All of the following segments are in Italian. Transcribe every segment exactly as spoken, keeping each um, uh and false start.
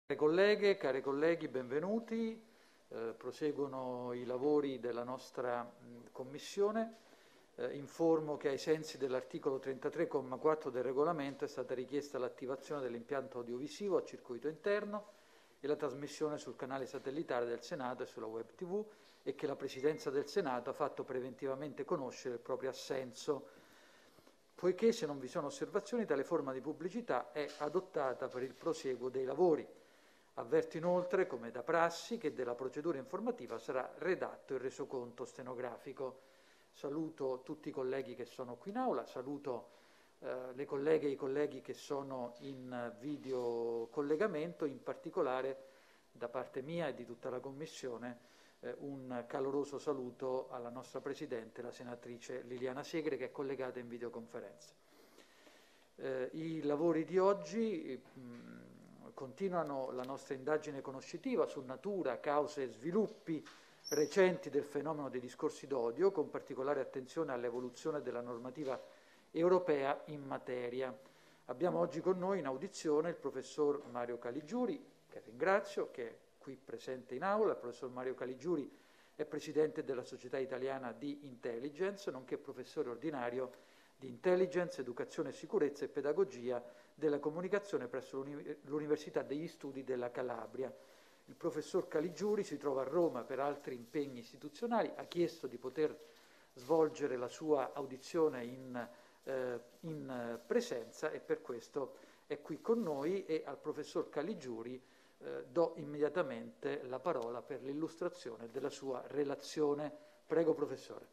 Care colleghe, cari colleghi, benvenuti. Eh, proseguono i lavori della nostra mh, Commissione. Eh, informo che ai sensi dell'articolo trentatré comma quattro del regolamento è stata richiesta l'attivazione dell'impianto audiovisivo a circuito interno e la trasmissione sul canale satellitare del Senato e sulla web tivù e che la Presidenza del Senato ha fatto preventivamente conoscere il proprio assenso. Poiché, se non vi sono osservazioni, tale forma di pubblicità è adottata per il prosieguo dei lavori. Avverto inoltre, come da prassi, che della procedura informativa sarà redatto il resoconto stenografico. Saluto tutti i colleghi che sono qui in aula, saluto eh, le colleghe e i colleghi che sono in videocollegamento, in particolare da parte mia e di tutta la Commissione eh, un caloroso saluto alla nostra Presidente, la senatrice Liliana Segre, che è collegata in videoconferenza. Eh, I lavori di oggi mh, continuano la nostra indagine conoscitiva su natura, cause e sviluppi recenti del fenomeno dei discorsi d'odio, con particolare attenzione all'evoluzione della normativa europea in materia. Abbiamo oggi con noi in audizione il professor Mario Caligiuri, che ringrazio, che è qui presente in aula. Il professor Mario Caligiuri è presidente della Società Italiana di Intelligence, nonché professore ordinario di Intelligence, Educazione e Sicurezza e Pedagogia della Comunicazione presso l'Università degli Studi della Calabria. Il professor Caligiuri si trova a Roma per altri impegni istituzionali, ha chiesto di poter svolgere la sua audizione in, eh, in presenza e per questo è qui con noi, e al professor Caligiuri eh, do immediatamente la parola per l'illustrazione della sua relazione. Prego, professore.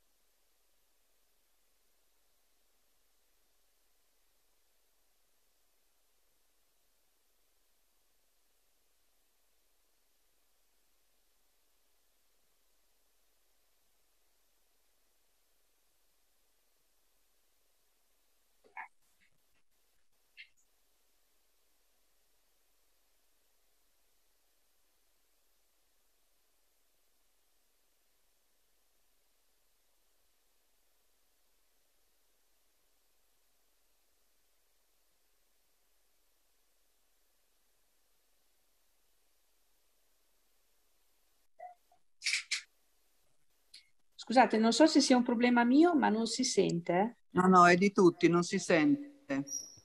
Scusate, non so se sia un problema mio, ma non si sente. No, no, è di tutti, non si sente.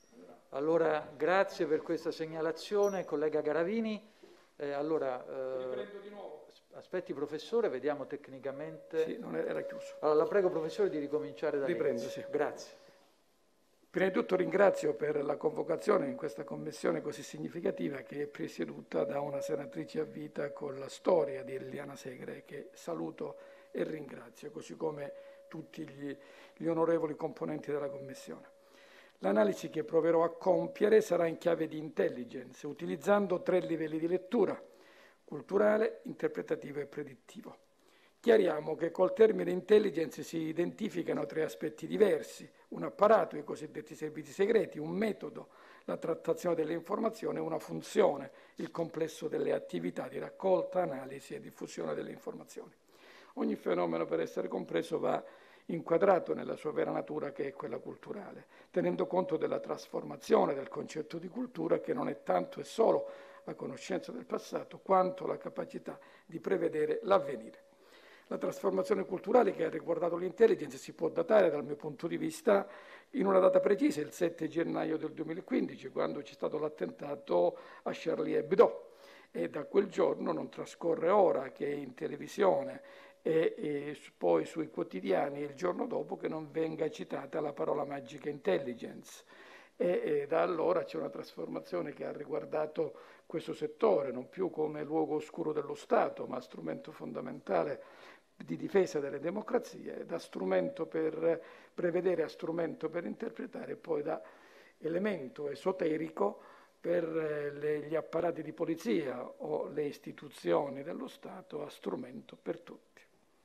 Allora, grazie per questa segnalazione, collega Garavini. Eh, allora, eh, Riprendo di nuovo. Aspetti, professore, vediamo tecnicamente. Sì, non era chiuso. Allora, la prego, professore, di ricominciare da Riprendo, inizio. sì. Grazie. Prima di tutto ringrazio per la convocazione in questa commissione così significativa, che è presieduta da una senatrice a vita con la storia di Liliana Segre, che saluto e ringrazio, così come tutti gli, gli onorevoli componenti della Commissione. L'analisi che proverò a compiere sarà in chiave di intelligence, utilizzando tre livelli di lettura: culturale, interpretativo e predittivo. Chiariamo che col termine intelligence si identificano tre aspetti diversi: un apparato, i cosiddetti servizi segreti, un metodo, la trattazione delle informazioni, e una funzione, il complesso delle attività di raccolta, analisi e diffusione delle informazioni. Ogni fenomeno, per essere compreso, va inquadrato nella sua vera natura, che è quella culturale, tenendo conto della trasformazione del concetto di cultura, che non è tanto e solo la conoscenza del passato, quanto la capacità di prevedere l'avvenire. La trasformazione culturale che ha riguardato l'intelligence si può datare, dal mio punto di vista, in una data precisa, il sette gennaio del duemilaquindici, quando c'è stato l'attentato a Charlie Hebdo. E da quel giorno non trascorre ora che in televisione e, e poi sui quotidiani il giorno dopo che non venga citata la parola magica intelligence. E, e da allora c'è una trasformazione che ha riguardato questo settore, non più come luogo oscuro dello Stato, ma strumento fondamentale di difesa delle democrazie, da strumento per prevedere a strumento per interpretare, e poi da elemento esoterico per le, gli apparati di polizia o le istituzioni dello Stato a strumento per tutti.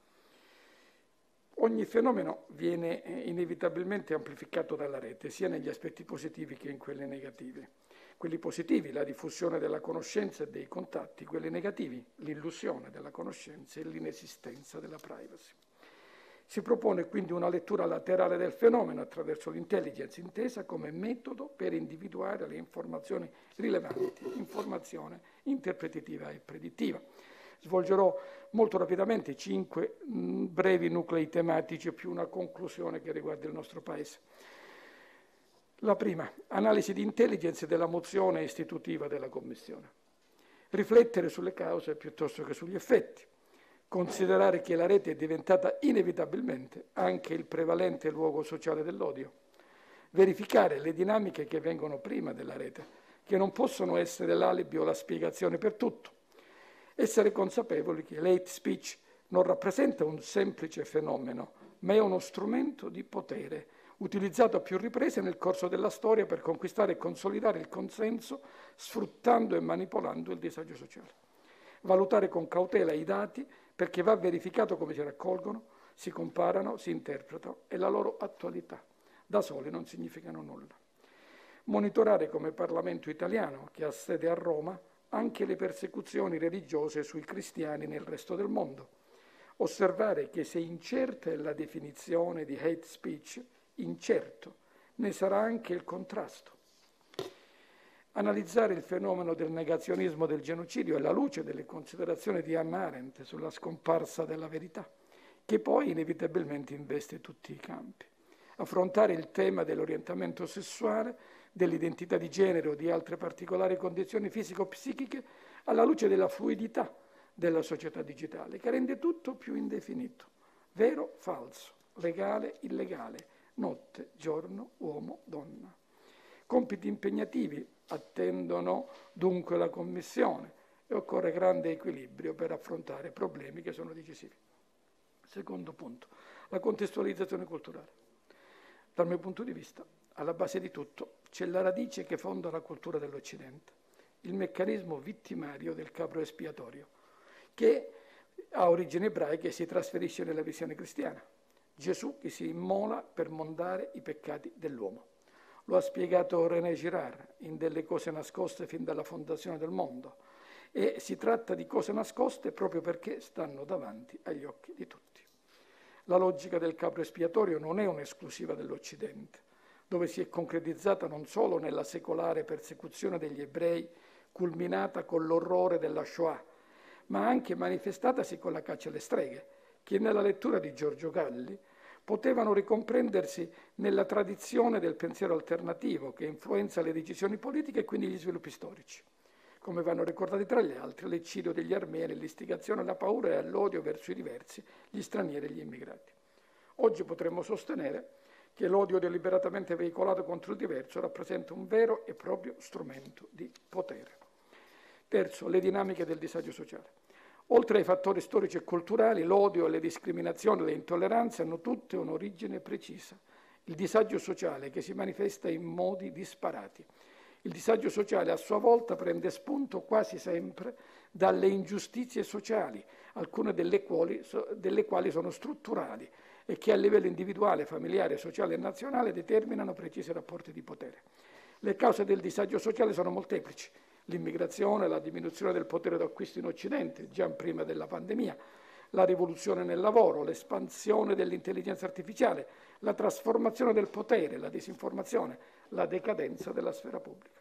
Ogni fenomeno viene inevitabilmente amplificato dalla rete, sia negli aspetti positivi che in quelli negativi. Quelli positivi, la diffusione della conoscenza e dei contatti; quelli negativi, l'illusione della conoscenza e l'inesistenza della privacy. Si propone quindi una lettura laterale del fenomeno attraverso l'intelligence intesa come metodo per individuare le informazioni rilevanti, informazione interpretativa e predittiva. Svolgerò molto rapidamente cinque mh, brevi nuclei tematici e più una conclusione che riguarda il nostro Paese. La prima, analisi di intelligence della mozione istitutiva della Commissione. Riflettere sulle cause piuttosto che sugli effetti. Considerare che la rete è diventata inevitabilmente anche il prevalente luogo sociale dell'odio. Verificare le dinamiche che vengono prima della rete, che non possono essere l'alibi o la spiegazione per tutto. Essere consapevoli che l'hate speech non rappresenta un semplice fenomeno, ma è uno strumento di potere, utilizzato a più riprese nel corso della storia per conquistare e consolidare il consenso, sfruttando e manipolando il disagio sociale. Valutare con cautela i dati, perché va verificato come si raccolgono, si comparano, si interpretano e la loro attualità. Da soli non significano nulla. Monitorare come Parlamento italiano, che ha sede a Roma, anche le persecuzioni religiose sui cristiani nel resto del mondo. Osservare che se incerta è la definizione di hate speech, incerto ne sarà anche il contrasto. Analizzare il fenomeno del negazionismo del genocidio alla luce delle considerazioni di Hannah Arendt sulla scomparsa della verità, che poi inevitabilmente investe tutti i campi. Affrontare il tema dell'orientamento sessuale, dell'identità di genere o di altre particolari condizioni fisico-psichiche alla luce della fluidità della società digitale, che rende tutto più indefinito. Vero, falso, legale, illegale, notte, giorno, uomo, donna. Compiti impegnativi attendono dunque la Commissione e occorre grande equilibrio per affrontare problemi che sono decisivi. Secondo punto, la contestualizzazione culturale. Dal mio punto di vista, alla base di tutto c'è la radice che fonda la cultura dell'Occidente, il meccanismo vittimario del capro espiatorio, che ha origini ebraiche e si trasferisce nella visione cristiana. Gesù che si immola per mondare i peccati dell'uomo. Lo ha spiegato René Girard in Delle cose nascoste fin dalla fondazione del mondo. E si tratta di cose nascoste proprio perché stanno davanti agli occhi di tutti. La logica del capro espiatorio non è un'esclusiva dell'Occidente, dove si è concretizzata non solo nella secolare persecuzione degli ebrei, culminata con l'orrore della Shoah, ma anche manifestatasi con la caccia alle streghe, che nella lettura di Giorgio Galli potevano ricomprendersi nella tradizione del pensiero alternativo che influenza le decisioni politiche e quindi gli sviluppi storici. Come vanno ricordati tra gli altri l'eccidio degli armeni, l'istigazione alla paura e all'odio verso i diversi, gli stranieri e gli immigrati. Oggi potremmo sostenere che l'odio deliberatamente veicolato contro il diverso rappresenta un vero e proprio strumento di potere. Terzo, le dinamiche del disagio sociale. Oltre ai fattori storici e culturali, l'odio, le discriminazioni e le intolleranze hanno tutte un'origine precisa. Il disagio sociale che si manifesta in modi disparati. Il disagio sociale a sua volta prende spunto quasi sempre dalle ingiustizie sociali, alcune delle quali, delle quali sono strutturali e che a livello individuale, familiare, sociale e nazionale determinano precisi rapporti di potere. Le cause del disagio sociale sono molteplici. L'immigrazione, la diminuzione del potere d'acquisto in Occidente, già prima della pandemia, la rivoluzione nel lavoro, l'espansione dell'intelligenza artificiale, la trasformazione del potere, la disinformazione, la decadenza della sfera pubblica.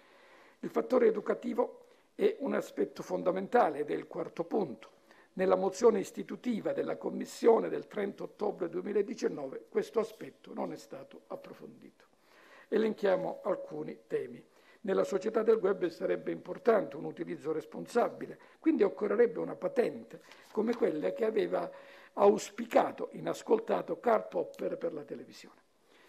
Il fattore educativo è un aspetto fondamentale ed è il quarto punto. Nella mozione istitutiva della Commissione del trenta ottobre duemiladiciannove questo aspetto non è stato approfondito. Elenchiamo alcuni temi. Nella società del web sarebbe importante un utilizzo responsabile, quindi occorrerebbe una patente come quella che aveva auspicato, inascoltato Karl Popper per la televisione.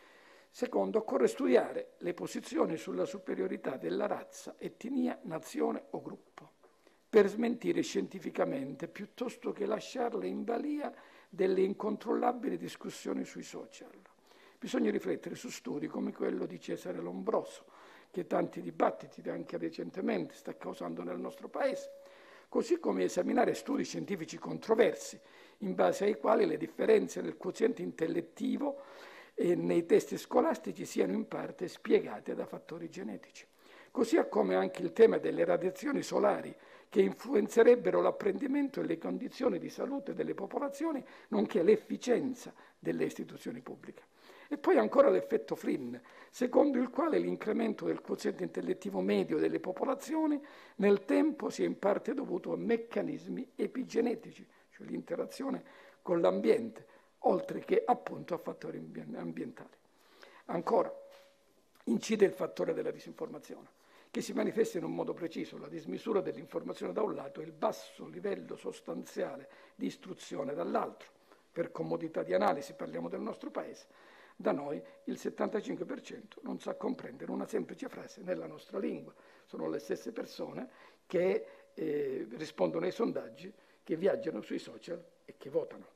Secondo, occorre studiare le posizioni sulla superiorità della razza, etnia, nazione o gruppo, per smentire scientificamente piuttosto che lasciarle in balia delle incontrollabili discussioni sui social. Bisogna riflettere su studi come quello di Cesare Lombroso, che tanti dibattiti anche recentemente sta causando nel nostro Paese, così come esaminare studi scientifici controversi, in base ai quali le differenze nel quoziente intellettivo e nei testi scolastici siano in parte spiegate da fattori genetici. Così come anche il tema delle radiazioni solari che influenzerebbero l'apprendimento e le condizioni di salute delle popolazioni, nonché l'efficienza delle istituzioni pubbliche. E poi ancora l'effetto Flynn, secondo il quale l'incremento del quoziente intellettivo medio delle popolazioni nel tempo sia in parte dovuto a meccanismi epigenetici, cioè l'interazione con l'ambiente, oltre che appunto a fattori ambientali. Ancora, incide il fattore della disinformazione, che si manifesta in un modo preciso, la dismisura dell'informazione da un lato e il basso livello sostanziale di istruzione dall'altro. Per comodità di analisi parliamo del nostro paese. Da noi il settantacinque per cento non sa comprendere una semplice frase nella nostra lingua. Sono le stesse persone che eh, rispondono ai sondaggi, che viaggiano sui social e che votano.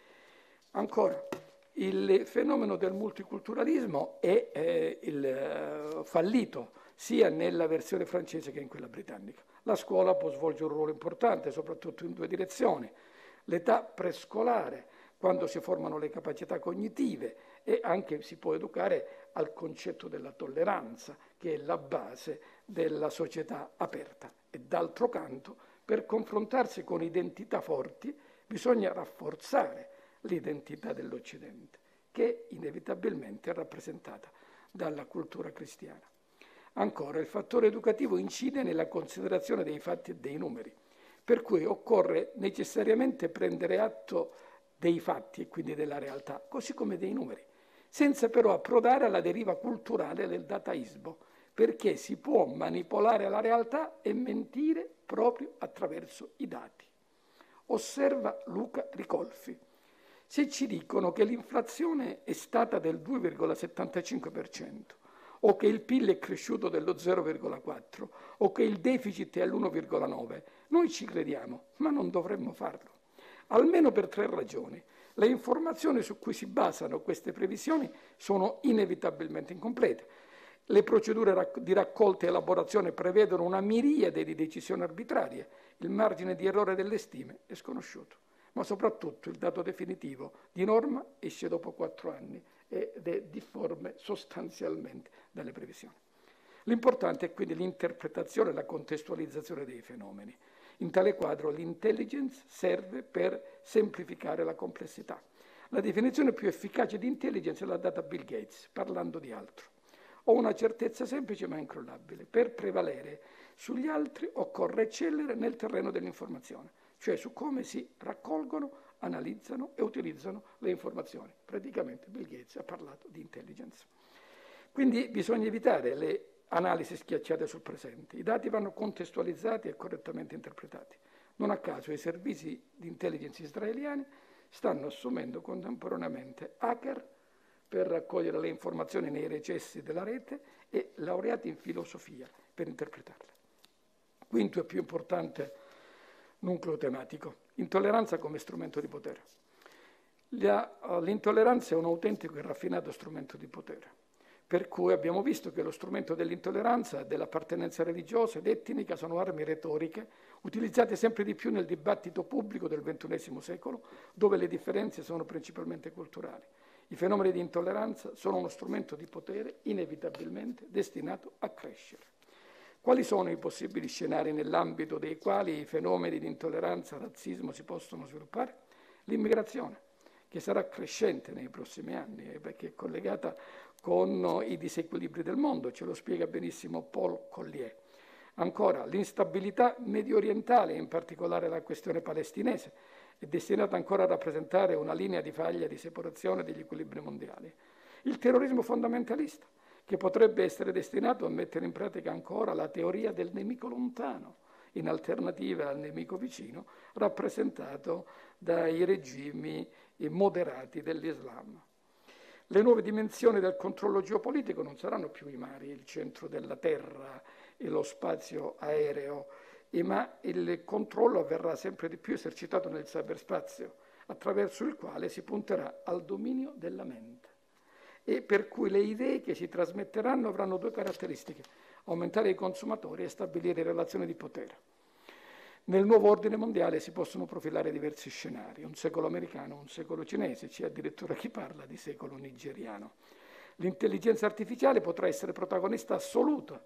Ancora, il fenomeno del multiculturalismo è eh, il, eh, fallito sia nella versione francese che in quella britannica. La scuola può svolgere un ruolo importante, soprattutto in due direzioni. L'età prescolare, quando si formano le capacità cognitive, e anche si può educare al concetto della tolleranza, che è la base della società aperta. E d'altro canto, per confrontarsi con identità forti, bisogna rafforzare l'identità dell'Occidente, che inevitabilmente è rappresentata dalla cultura cristiana. Ancora, il fattore educativo incide nella considerazione dei fatti e dei numeri, per cui occorre necessariamente prendere atto dei fatti e quindi della realtà, così come dei numeri, senza però approdare alla deriva culturale del dataismo, perché si può manipolare la realtà e mentire proprio attraverso i dati. Osserva Luca Ricolfi. Se ci dicono che l'inflazione è stata del due virgola settantacinque per cento, o che il P I L è cresciuto dello zero virgola quattro, o che il deficit è all'uno virgola nove, noi ci crediamo, ma non dovremmo farlo. Almeno per tre ragioni. Le informazioni su cui si basano queste previsioni sono inevitabilmente incomplete. Le procedure di raccolta e elaborazione prevedono una miriade di decisioni arbitrarie. Il margine di errore delle stime è sconosciuto. Ma soprattutto il dato definitivo di norma esce dopo quattro anni ed è difforme sostanzialmente dalle previsioni. L'importante è quindi l'interpretazione e la contestualizzazione dei fenomeni. In tale quadro l'intelligence serve per semplificare la complessità. La definizione più efficace di intelligence l'ha data Bill Gates, parlando di altro. Ho una certezza semplice ma incrollabile. Per prevalere sugli altri occorre eccellere nel terreno dell'informazione, cioè su come si raccolgono, analizzano e utilizzano le informazioni. Praticamente Bill Gates ha parlato di intelligence. Quindi bisogna evitare le analisi schiacciate sul presente. I dati vanno contestualizzati e correttamente interpretati. Non a caso i servizi di intelligence israeliani stanno assumendo contemporaneamente hacker per raccogliere le informazioni nei recessi della rete e laureati in filosofia per interpretarle. Quinto e più importante nucleo tematico: intolleranza come strumento di potere. L'intolleranza è un autentico e raffinato strumento di potere, per cui abbiamo visto che lo strumento dell'intolleranza, dell'appartenenza religiosa ed etnica sono armi retoriche utilizzate sempre di più nel dibattito pubblico del ventunesimo secolo, dove le differenze sono principalmente culturali. I fenomeni di intolleranza sono uno strumento di potere inevitabilmente destinato a crescere. Quali sono i possibili scenari nell'ambito dei quali i fenomeni di intolleranza e razzismo si possono sviluppare? L'immigrazione, che sarà crescente nei prossimi anni, perché è collegata con i disequilibri del mondo, ce lo spiega benissimo Paul Collier. Ancora, l'instabilità medio orientale, in particolare la questione palestinese, è destinata ancora a rappresentare una linea di faglia di separazione degli equilibri mondiali. Il terrorismo fondamentalista, che potrebbe essere destinato a mettere in pratica ancora la teoria del nemico lontano, in alternativa al nemico vicino, rappresentato dai regimi moderati dell'Islam. Le nuove dimensioni del controllo geopolitico non saranno più i mari, il centro della terra e lo spazio aereo, ma il controllo avverrà sempre di più esercitato nel cyberspazio, attraverso il quale si punterà al dominio della mente. E per cui le idee che si trasmetteranno avranno due caratteristiche: aumentare i consumatori e stabilire relazioni di potere. Nel nuovo ordine mondiale si possono profilare diversi scenari, un secolo americano, un secolo cinese, c'è addirittura chi parla di secolo nigeriano. L'intelligenza artificiale potrà essere protagonista assoluta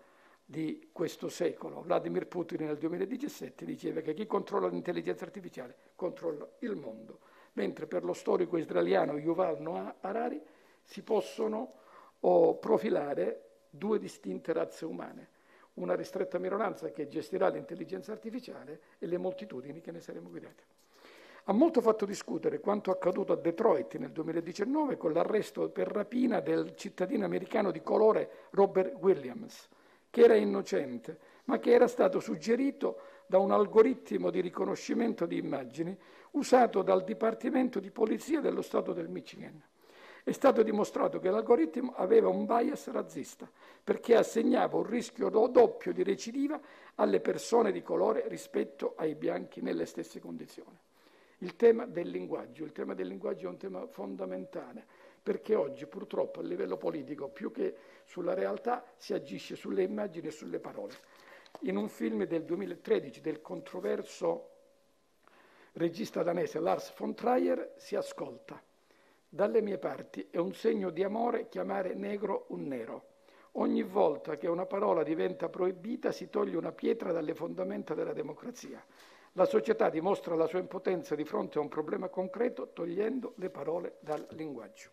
di questo secolo. Vladimir Putin nel duemiladiciassette diceva che chi controlla l'intelligenza artificiale controlla il mondo, mentre per lo storico israeliano Yuval Noah Harari si possono oh, profilare due distinte razze umane, una ristretta minoranza che gestirà l'intelligenza artificiale e le moltitudini che ne saremo guidate. Ha molto fatto discutere quanto accaduto a Detroit nel duemiladiciannove con l'arresto per rapina del cittadino americano di colore Robert Williams, che era innocente, ma che era stato suggerito da un algoritmo di riconoscimento di immagini usato dal Dipartimento di Polizia dello Stato del Michigan. È stato dimostrato che l'algoritmo aveva un bias razzista, perché assegnava un rischio doppio di recidiva alle persone di colore rispetto ai bianchi nelle stesse condizioni. Il tema del linguaggio, il tema del linguaggio è un tema fondamentale, perché oggi purtroppo a livello politico, più che sulla realtà, si agisce sulle immagini e sulle parole. In un film del duemilatredici del controverso regista danese Lars von Trier si ascolta: dalle mie parti è un segno di amore chiamare negro un nero. Ogni volta che una parola diventa proibita si toglie una pietra dalle fondamenta della democrazia. La società dimostra la sua impotenza di fronte a un problema concreto togliendo le parole dal linguaggio.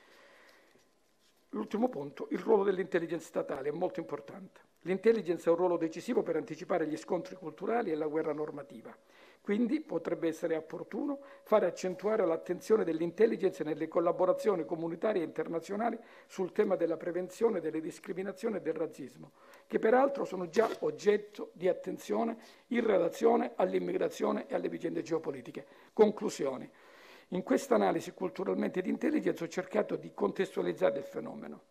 L'ultimo punto, il ruolo dell'intelligence statale è molto importante. L'intelligence ha un ruolo decisivo per anticipare gli scontri culturali e la guerra normativa. Quindi potrebbe essere opportuno fare accentuare l'attenzione dell'intelligence nelle collaborazioni comunitarie e internazionali sul tema della prevenzione delle discriminazioni e del razzismo, che peraltro sono già oggetto di attenzione in relazione all'immigrazione e alle vicende geopolitiche. Conclusioni. In questa analisi culturalmente di intelligence ho cercato di contestualizzare il fenomeno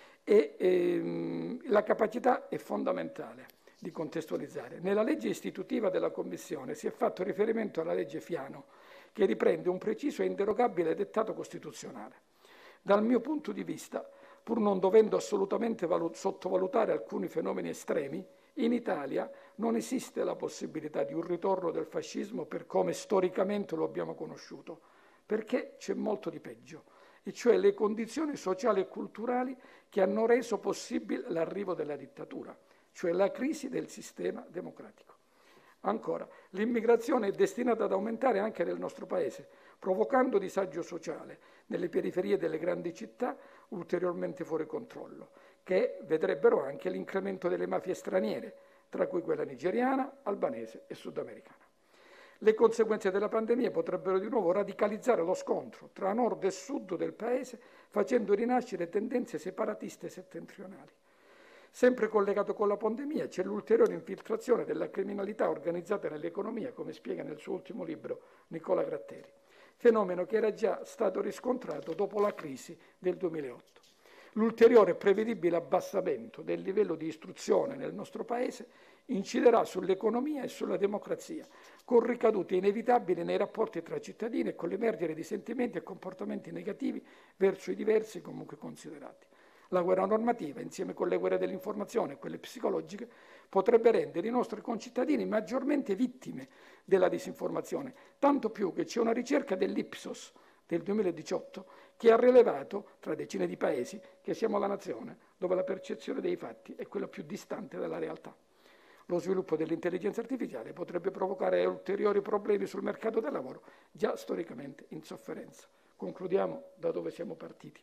e ehm, la capacità è fondamentale di contestualizzare. Nella legge istitutiva della Commissione si è fatto riferimento alla legge Fiano, che riprende un preciso e inderogabile dettato costituzionale. Dal mio punto di vista, pur non dovendo assolutamente valut- sottovalutare alcuni fenomeni estremi, in Italia non esiste la possibilità di un ritorno del fascismo per come storicamente lo abbiamo conosciuto, perché c'è molto di peggio, e cioè le condizioni sociali e culturali che hanno reso possibile l'arrivo della dittatura, cioè la crisi del sistema democratico. Ancora, l'immigrazione è destinata ad aumentare anche nel nostro Paese, provocando disagio sociale nelle periferie delle grandi città ulteriormente fuori controllo, che vedrebbero anche l'incremento delle mafie straniere, tra cui quella nigeriana, albanese e sudamericana. Le conseguenze della pandemia potrebbero di nuovo radicalizzare lo scontro tra nord e sud del Paese, facendo rinascere tendenze separatiste settentrionali. Sempre collegato con la pandemia c'è l'ulteriore infiltrazione della criminalità organizzata nell'economia, come spiega nel suo ultimo libro Nicola Gratteri, fenomeno che era già stato riscontrato dopo la crisi del duemilaotto. L'ulteriore prevedibile abbassamento del livello di istruzione nel nostro Paese inciderà sull'economia e sulla democrazia, con ricadute inevitabili nei rapporti tra cittadini e con l'emergere di sentimenti e comportamenti negativi verso i diversi comunque considerati. La guerra normativa, insieme con le guerre dell'informazione e quelle psicologiche, potrebbe rendere i nostri concittadini maggiormente vittime della disinformazione, tanto più che c'è una ricerca dell'Ipsos del duemiladiciotto che ha rilevato, tra decine di paesi, che siamo la nazione dove la percezione dei fatti è quella più distante dalla realtà. Lo sviluppo dell'intelligenza artificiale potrebbe provocare ulteriori problemi sul mercato del lavoro, già storicamente in sofferenza. Concludiamo da dove siamo partiti.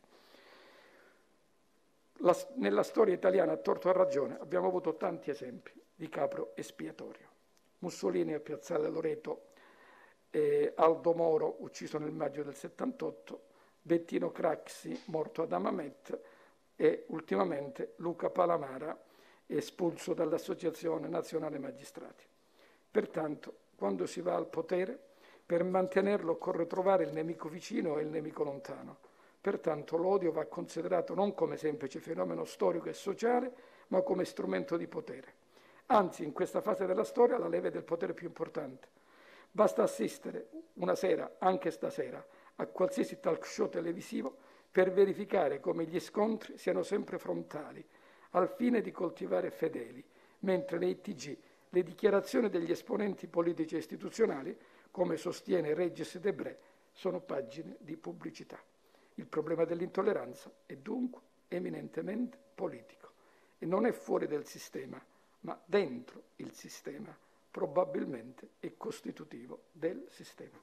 La, nella storia italiana, a torto o a ragione, abbiamo avuto tanti esempi di capro espiatorio. Mussolini a Piazzale Loreto, eh, Aldo Moro ucciso nel maggio del settantotto, Bettino Craxi morto ad Amamet e ultimamente Luca Palamara espulso dall'Associazione Nazionale Magistrati. Pertanto, quando si va al potere, per mantenerlo occorre trovare il nemico vicino e il nemico lontano. Pertanto l'odio va considerato non come semplice fenomeno storico e sociale, ma come strumento di potere. Anzi, in questa fase della storia, la leva del potere più importante. Basta assistere una sera, anche stasera, a qualsiasi talk show televisivo per verificare come gli scontri siano sempre frontali, al fine di coltivare fedeli, mentre nei T G le dichiarazioni degli esponenti politici e istituzionali, come sostiene Regis Debré, sono pagine di pubblicità. Il problema dell'intolleranza è dunque eminentemente politico e non è fuori del sistema, ma dentro il sistema, probabilmente è costitutivo del sistema.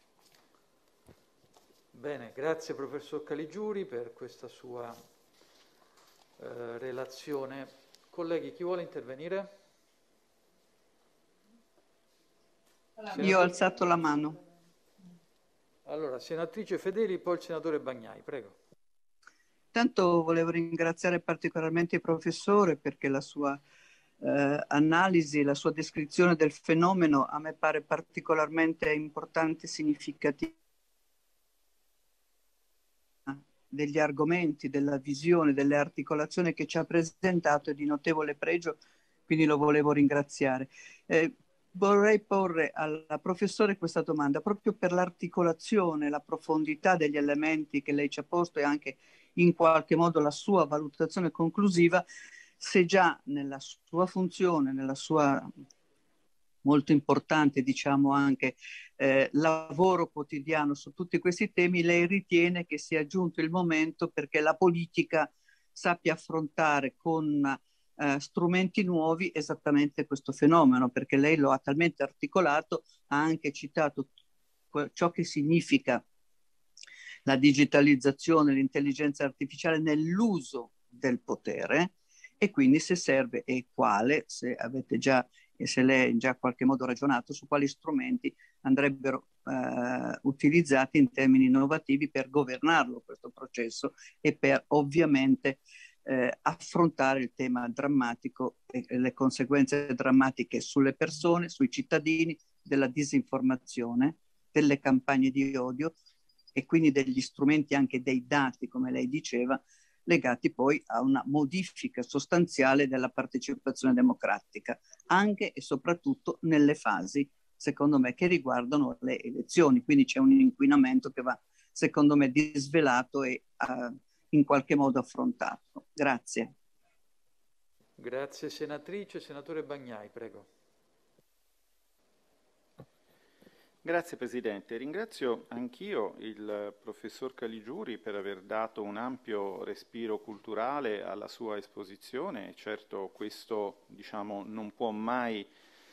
Bene, grazie professor Caligiuri per questa sua eh, relazione. Colleghi, chi vuole intervenire? Senatore... Io ho alzato la mano. Allora, senatrice Fedeli, poi il senatore Bagnai, prego. Tanto volevo ringraziare particolarmente il professore perché la sua eh, analisi, la sua descrizione del fenomeno a me pare particolarmente importante e significativa, degli argomenti, della visione, delle articolazioni che ci ha presentato è di notevole pregio, quindi lo volevo ringraziare. Eh, vorrei porre al professore questa domanda proprio per l'articolazione, la profondità degli elementi che lei ci ha posto e anche in qualche modo la sua valutazione conclusiva, se già nella sua funzione, nella sua molto importante, diciamo anche, eh, lavoro quotidiano su tutti questi temi, lei ritiene che sia giunto il momento perché la politica sappia affrontare con eh, strumenti nuovi esattamente questo fenomeno, perché lei lo ha talmente articolato, ha anche citato ciò che significa la digitalizzazione, l'intelligenza artificiale nell'uso del potere e quindi se serve e quale, se avete già e se lei ha già in qualche modo ragionato su quali strumenti andrebbero eh, utilizzati in termini innovativi per governarlo questo processo e per ovviamente eh, affrontare il tema drammatico e, e le conseguenze drammatiche sulle persone, sui cittadini, della disinformazione, delle campagne di odio e quindi degli strumenti anche dei dati, come lei diceva, legati poi a una modifica sostanziale della partecipazione democratica, anche e soprattutto nelle fasi, secondo me, che riguardano le elezioni. Quindi c'è un inquinamento che va, secondo me, disvelato e uh, in qualche modo affrontato. Grazie. Grazie senatrice. Senatore Bagnai, prego. Grazie Presidente, ringrazio anch'io il professor Caligiuri per aver dato un ampio respiro culturale alla sua esposizione. Certo questo diciamo, non può mai,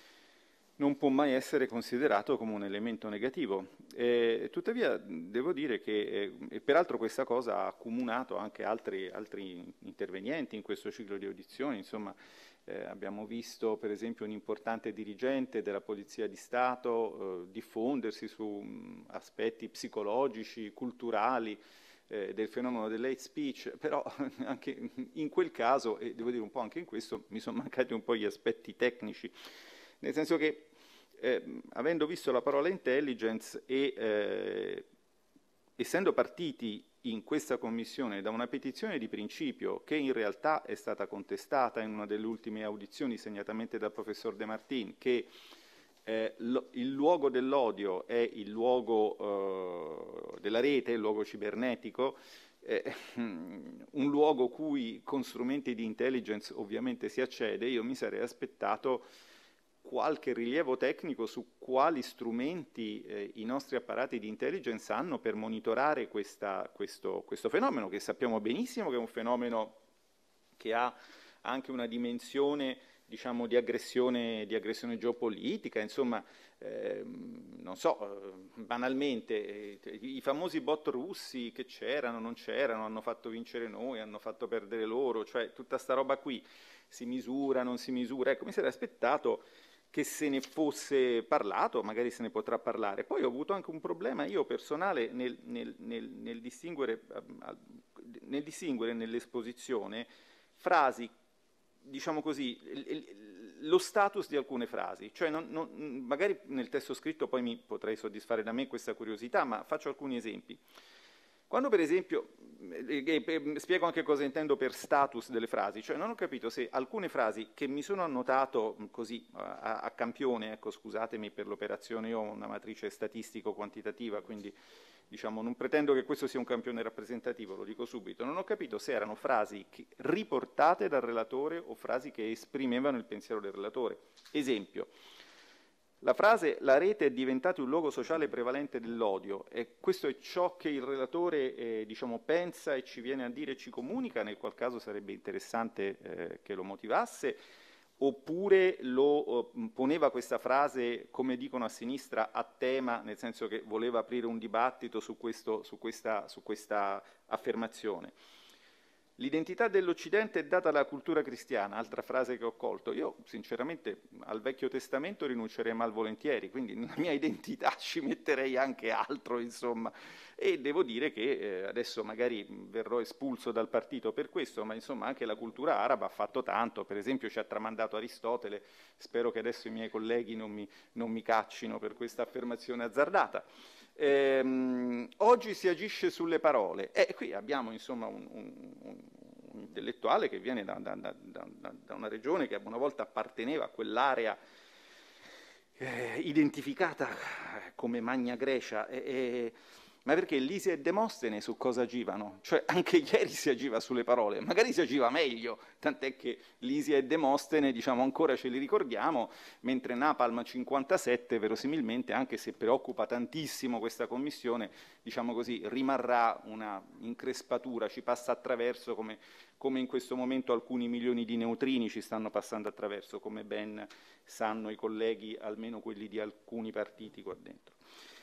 non può mai essere considerato come un elemento negativo. E, tuttavia devo dire che, e peraltro questa cosa ha accomunato anche altri, altri intervenienti in questo ciclo di audizioni, insomma, Eh, abbiamo visto per esempio un importante dirigente della Polizia di Stato eh, diffondersi su mh, aspetti psicologici, culturali eh, del fenomeno dell'hate speech, però anche in quel caso, e devo dire un po' anche in questo, mi sono mancati un po' gli aspetti tecnici, nel senso che eh, avendo visto la parola intelligence e eh, essendo partiti in questa commissione da una petizione di principio che in realtà è stata contestata in una delle ultime audizioni, segnatamente dal professor De Martin, che eh, lo, il luogo dell'odio è il luogo eh, della rete, il luogo cibernetico, eh, un luogo cui con strumenti di intelligence ovviamente si accede. Io mi sarei aspettato qualche rilievo tecnico su quali strumenti eh, i nostri apparati di intelligence hanno per monitorare questa, questo, questo fenomeno, che sappiamo benissimo che è un fenomeno che ha anche una dimensione, diciamo, di aggressione, di aggressione geopolitica, insomma, eh, non so, banalmente, eh, i famosi bot russi che c'erano, non c'erano, hanno fatto vincere noi, hanno fatto perdere loro, cioè tutta sta roba qui si misura, non si misura, ecco, mi sarei aspettato che se ne fosse parlato, magari se ne potrà parlare. Poi ho avuto anche un problema io personale nel, nel, nel, nel distinguere, nel distinguere nell'esposizione frasi, diciamo così, lo status di alcune frasi. Cioè non, non, magari nel testo scritto poi mi potrei soddisfare da me questa curiosità, ma faccio alcuni esempi. Quando per esempio, eh, eh, spiego anche cosa intendo per status delle frasi, cioè non ho capito se alcune frasi che mi sono annotato così a, a campione, ecco scusatemi per l'operazione, io ho una matrice statistico-quantitativa, quindi diciamo non pretendo che questo sia un campione rappresentativo, lo dico subito, non ho capito se erano frasi che, riportate dal relatore o frasi che esprimevano il pensiero del relatore. Esempio. La frase «la rete è diventata un luogo sociale prevalente dell'odio» e questo è ciò che il relatore eh, diciamo, pensa e ci viene a dire e ci comunica, nel qual caso sarebbe interessante eh, che lo motivasse, oppure lo eh, poneva questa frase, come dicono a sinistra, a tema, nel senso che voleva aprire un dibattito su, questo, su, questa, su questa affermazione. L'identità dell'Occidente è data dalla cultura cristiana, altra frase che ho colto. Io sinceramente al Vecchio Testamento rinuncerei malvolentieri, quindi nella mia identità ci metterei anche altro, insomma. E devo dire che eh, adesso magari verrò espulso dal partito per questo, ma insomma anche la cultura araba ha fatto tanto. Per esempio ci ha tramandato Aristotele, spero che adesso i miei colleghi non mi, non mi caccino per questa affermazione azzardata. Ehm, oggi si agisce sulle parole e qui abbiamo insomma un, un, un intellettuale che viene da, da, da, da, da una regione che una volta apparteneva a quell'area eh, identificata come Magna Grecia e, e ma perché Lisia e Demostene su cosa agivano? Cioè anche ieri si agiva sulle parole, magari si agiva meglio, tant'è che Lisia e Demostene diciamo ancora ce li ricordiamo, mentre Napalm cinquantasette verosimilmente, anche se preoccupa tantissimo questa commissione, diciamo così, rimarrà una increspatura, ci passa attraverso come, come in questo momento alcuni milioni di neutrini ci stanno passando attraverso, come ben sanno i colleghi, almeno quelli di alcuni partiti qua dentro.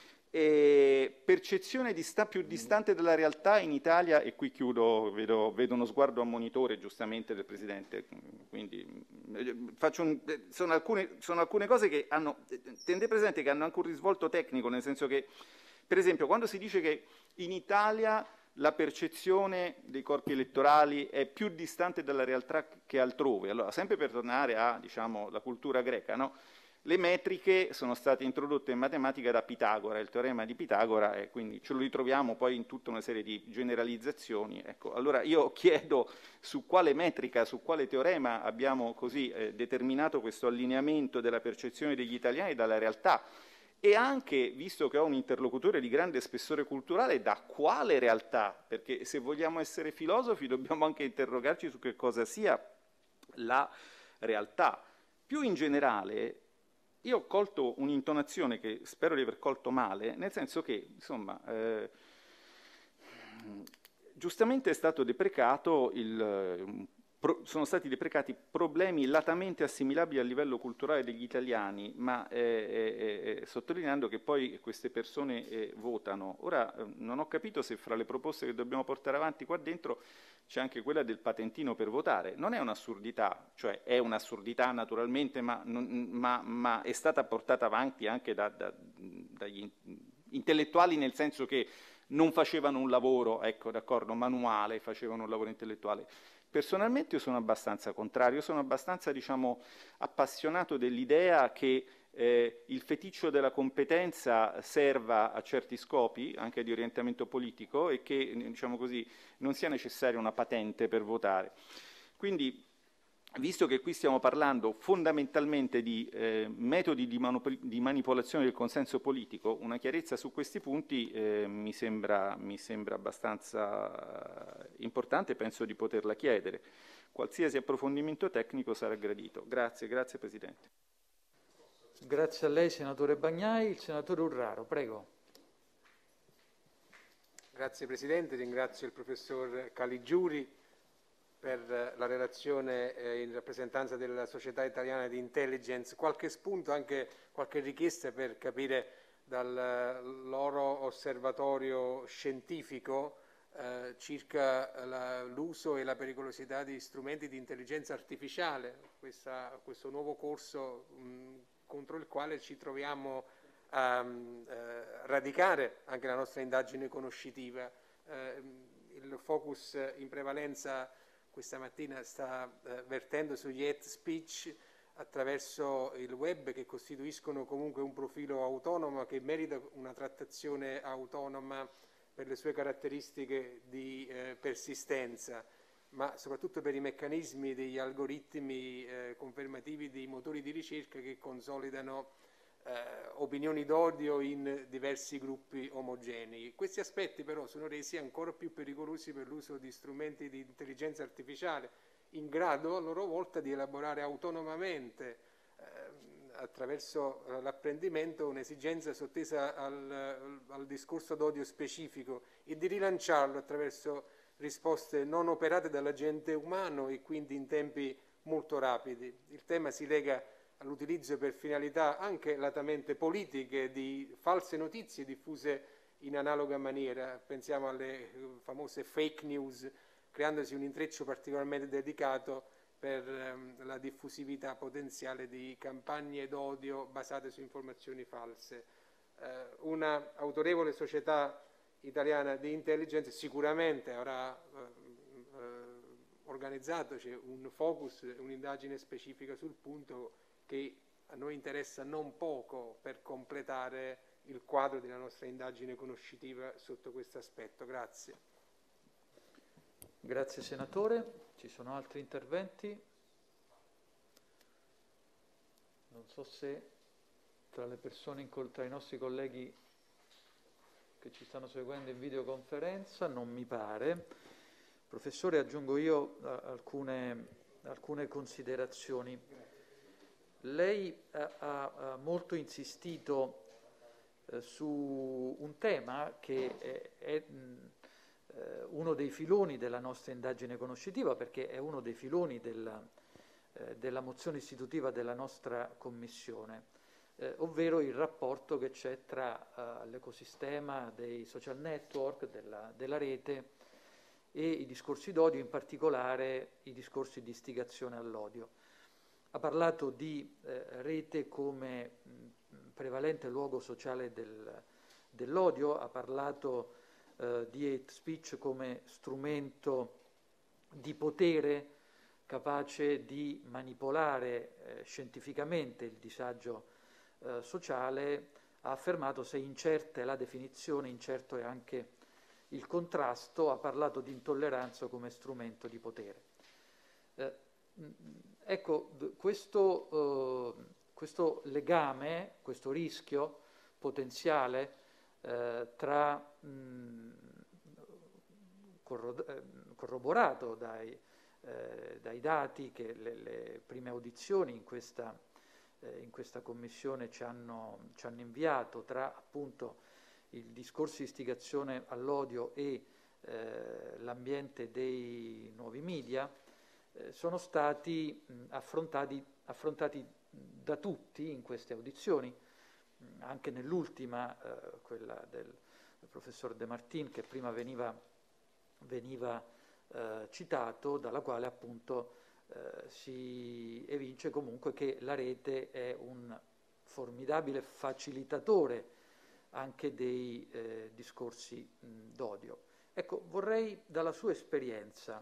E percezione di sta più distante dalla realtà in Italia, e qui chiudo, vedo, vedo uno sguardo a monitore giustamente del Presidente, quindi faccio un, sono, alcune, sono alcune cose che hanno, tenete presente che hanno anche un risvolto tecnico, nel senso che, per esempio, quando si dice che in Italia la percezione dei corpi elettorali è più distante dalla realtà che altrove, allora sempre per tornare a, diciamo, la cultura greca, no? Le metriche sono state introdotte in matematica da Pitagora, il teorema di Pitagora, e quindi ce lo ritroviamo poi in tutta una serie di generalizzazioni. Ecco, allora io chiedo su quale metrica, su quale teorema abbiamo così eh, determinato questo allineamento della percezione degli italiani dalla realtà, e anche, visto che ho un interlocutore di grande spessore culturale, da quale realtà? Perché se vogliamo essere filosofi dobbiamo anche interrogarci su che cosa sia la realtà. Più in generale, io ho colto un'intonazione che spero di aver colto male, nel senso che, insomma, eh, giustamente è stato deprecato il, pro, sono stati deprecati problemi latamente assimilabili a livello culturale degli italiani, ma eh, eh, eh, sottolineando che poi queste persone eh, votano. Ora, eh, non ho capito se fra le proposte che dobbiamo portare avanti qua dentro c'è anche quella del patentino per votare. Non è un'assurdità, cioè è un'assurdità naturalmente, ma, non, ma, ma è stata portata avanti anche da, da, dagli intellettuali, nel senso che non facevano un lavoro, ecco, d'accordo, manuale, facevano un lavoro intellettuale. Personalmente io sono abbastanza contrario, sono abbastanza, diciamo, appassionato dell'idea che eh, il feticcio della competenza serva a certi scopi, anche di orientamento politico, e che, diciamo così, non sia necessaria una patente per votare. Quindi, visto che qui stiamo parlando fondamentalmente di eh, metodi di, di manipolazione del consenso politico, una chiarezza su questi punti eh, mi, sembra, mi sembra abbastanza importante e penso di poterla chiedere. Qualsiasi approfondimento tecnico sarà gradito. Grazie, grazie Presidente. Grazie a lei, senatore Bagnai. Il senatore Urraro, prego. Grazie Presidente, ringrazio il professor Caligiuri per la relazione eh, in rappresentanza della Società Italiana di Intelligence. Qualche spunto, anche qualche richiesta per capire dal loro osservatorio scientifico eh, circa l'uso e la pericolosità di strumenti di intelligenza artificiale, questa, questo nuovo corso mh, contro il quale ci troviamo a eh, radicare anche la nostra indagine conoscitiva. Eh, il focus in prevalenza questa mattina sta eh, vertendo sugli hate speech attraverso il web, che costituiscono comunque un profilo autonomo che merita una trattazione autonoma per le sue caratteristiche di eh, persistenza, ma soprattutto per i meccanismi degli algoritmi eh, confermativi dei motori di ricerca che consolidano eh, opinioni d'odio in diversi gruppi omogenei. Questi aspetti però sono resi ancora più pericolosi per l'uso di strumenti di intelligenza artificiale in grado a loro volta di elaborare autonomamente eh, attraverso l'apprendimento un'esigenza sottesa al, al discorso d'odio specifico e di rilanciarlo attraverso risposte non operate dall'agente umano e quindi in tempi molto rapidi. Il tema si lega all'utilizzo per finalità anche latamente politiche di false notizie diffuse in analoga maniera. Pensiamo alle famose fake news, creandosi un intreccio particolarmente dedicato per ehm, la diffusività potenziale di campagne d'odio basate su informazioni false. Eh, una autorevole società italiana di intelligence sicuramente avrà eh, eh, organizzato cioè, un focus, un'indagine specifica sul punto che a noi interessa non poco per completare il quadro della nostra indagine conoscitiva sotto questo aspetto. Grazie. Grazie Senatore. Ci sono altri interventi? Non so se tra le persone, tra i nostri colleghi che ci stanno seguendo in videoconferenza, non mi pare. Professore, aggiungo io alcune, alcune considerazioni. Lei ha, ha molto insistito eh, su un tema che è, è mh, uno dei filoni della nostra indagine conoscitiva, perché è uno dei filoni della, eh, della mozione istitutiva della nostra Commissione, eh, ovvero il rapporto che c'è tra eh, l'ecosistema dei social network, della, della rete e i discorsi d'odio, in particolare i discorsi di istigazione all'odio. Ha parlato di eh, rete come mh, prevalente luogo sociale del, dell'odio, ha parlato Uh, di hate speech come strumento di potere capace di manipolare eh, scientificamente il disagio eh, sociale. Ha affermato se incerta è la definizione, incerto è anche il contrasto. Ha parlato di intolleranza come strumento di potere. Eh, ecco, questo, eh, questo legame, questo rischio potenziale Eh, tra mh, corro- eh, corroborato dai, eh, dai dati che le, le prime audizioni in questa, eh, in questa commissione ci hanno, ci hanno inviato, tra appunto il discorso di istigazione all'odio e eh, l'ambiente dei nuovi media, eh, sono stati mh, affrontati, affrontati da tutti in queste audizioni. Anche nell'ultima, eh, quella del, del professor De Martin, che prima veniva, veniva eh, citato, dalla quale appunto eh, si evince comunque che la rete è un formidabile facilitatore anche dei eh, discorsi mh, d'odio. Ecco, vorrei dalla sua esperienza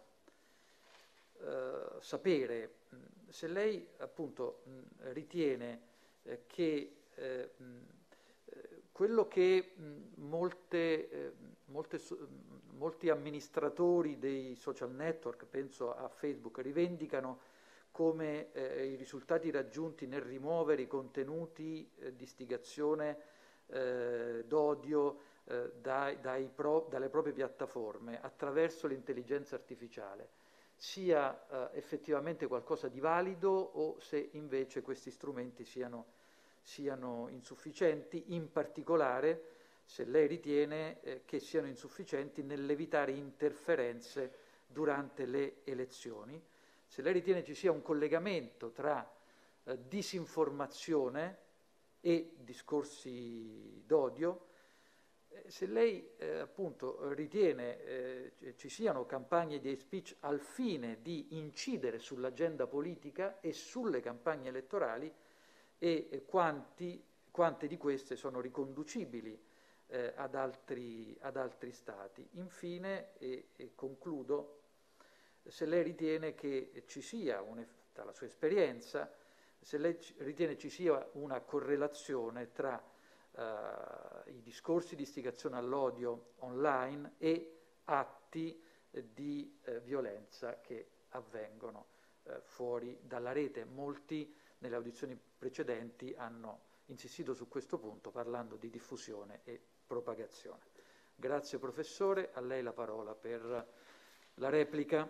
eh, sapere mh, se lei appunto mh, ritiene eh, che Eh, eh, quello che mh, molte, eh, molte, mh, molti amministratori dei social network, penso a Facebook, rivendicano come eh, i risultati raggiunti nel rimuovere i contenuti eh, di istigazione eh, d'odio eh, dai, dai pro, dalle proprie piattaforme attraverso l'intelligenza artificiale sia eh, effettivamente qualcosa di valido, o se invece questi strumenti siano siano insufficienti, in particolare se lei ritiene eh, che siano insufficienti nell'evitare interferenze durante le elezioni, se lei ritiene ci sia un collegamento tra eh, disinformazione e discorsi d'odio, eh, se lei eh, appunto ritiene eh, ci siano campagne di hate speech al fine di incidere sull'agenda politica e sulle campagne elettorali, e quanti, quante di queste sono riconducibili eh, ad, altri, ad altri stati. Infine, e, e concludo, se lei ritiene che ci sia, un, dalla sua esperienza, se lei ritiene ci sia una correlazione tra eh, i discorsi di istigazione all'odio online e atti eh, di eh, violenza che avvengono eh, fuori dalla rete. Molti nelle audizioni precedenti hanno insistito su questo punto parlando di diffusione e propagazione. Grazie professore, a lei la parola per la replica.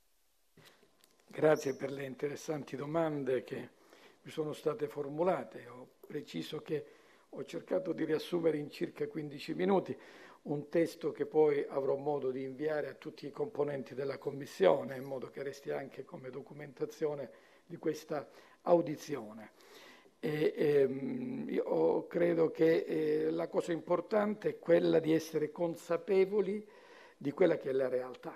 Grazie per le interessanti domande che mi sono state formulate. Ho preciso che Ho cercato di riassumere in circa quindici minuti un testo che poi avrò modo di inviare a tutti i componenti della Commissione, in modo che resti anche come documentazione di questa audizione. E, ehm, io credo che eh, la cosa importante è quella di essere consapevoli di quella che è la realtà,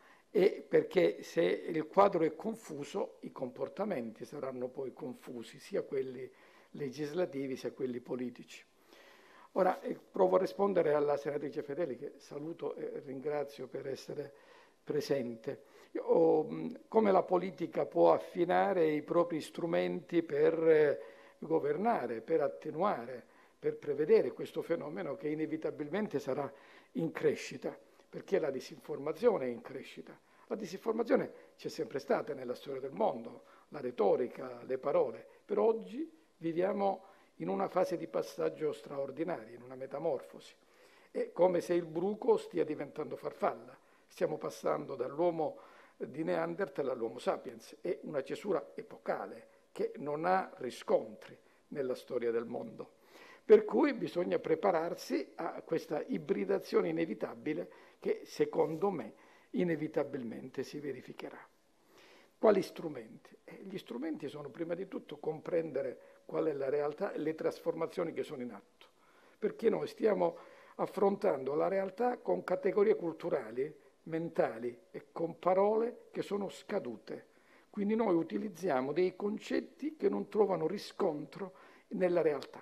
e perché se il quadro è confuso, i comportamenti saranno poi confusi, sia quelli legislativi sia quelli politici. Ora eh, provo a rispondere alla senatrice Fedeli, che saluto e ringrazio per essere presente. Io, come la politica può affinare i propri strumenti per eh, governare, per attenuare, per prevedere questo fenomeno che inevitabilmente sarà in crescita, perché la disinformazione è in crescita. La disinformazione c'è sempre stata nella storia del mondo, la retorica, le parole, però oggi viviamo in una fase di passaggio straordinaria, in una metamorfosi. È come se il bruco stia diventando farfalla. Stiamo passando dall'uomo di Neanderthal all'uomo sapiens. È una cesura epocale che non ha riscontri nella storia del mondo. Per cui bisogna prepararsi a questa ibridazione inevitabile che, secondo me, inevitabilmente si verificherà. Quali strumenti? Eh, gli strumenti sono prima di tutto comprendere qual è la realtà e le trasformazioni che sono in atto, perché noi stiamo affrontando la realtà con categorie culturali, mentali e con parole che sono scadute. Quindi noi utilizziamo dei concetti che non trovano riscontro nella realtà.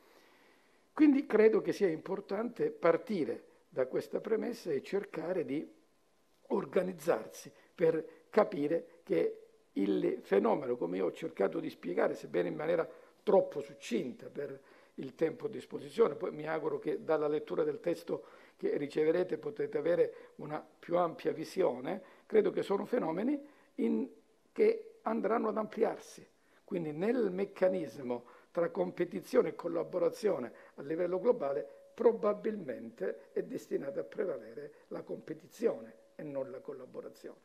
Quindi credo che sia importante partire da questa premessa e cercare di organizzarsi per capire che il fenomeno, come io ho cercato di spiegare, sebbene in maniera troppo succinta per il tempo a disposizione, poi mi auguro che dalla lettura del testo che riceverete potete avere una più ampia visione, credo che sono fenomeni in, che andranno ad ampliarsi. Quindi nel meccanismo tra competizione e collaborazione a livello globale probabilmente è destinata a prevalere la competizione e non la collaborazione.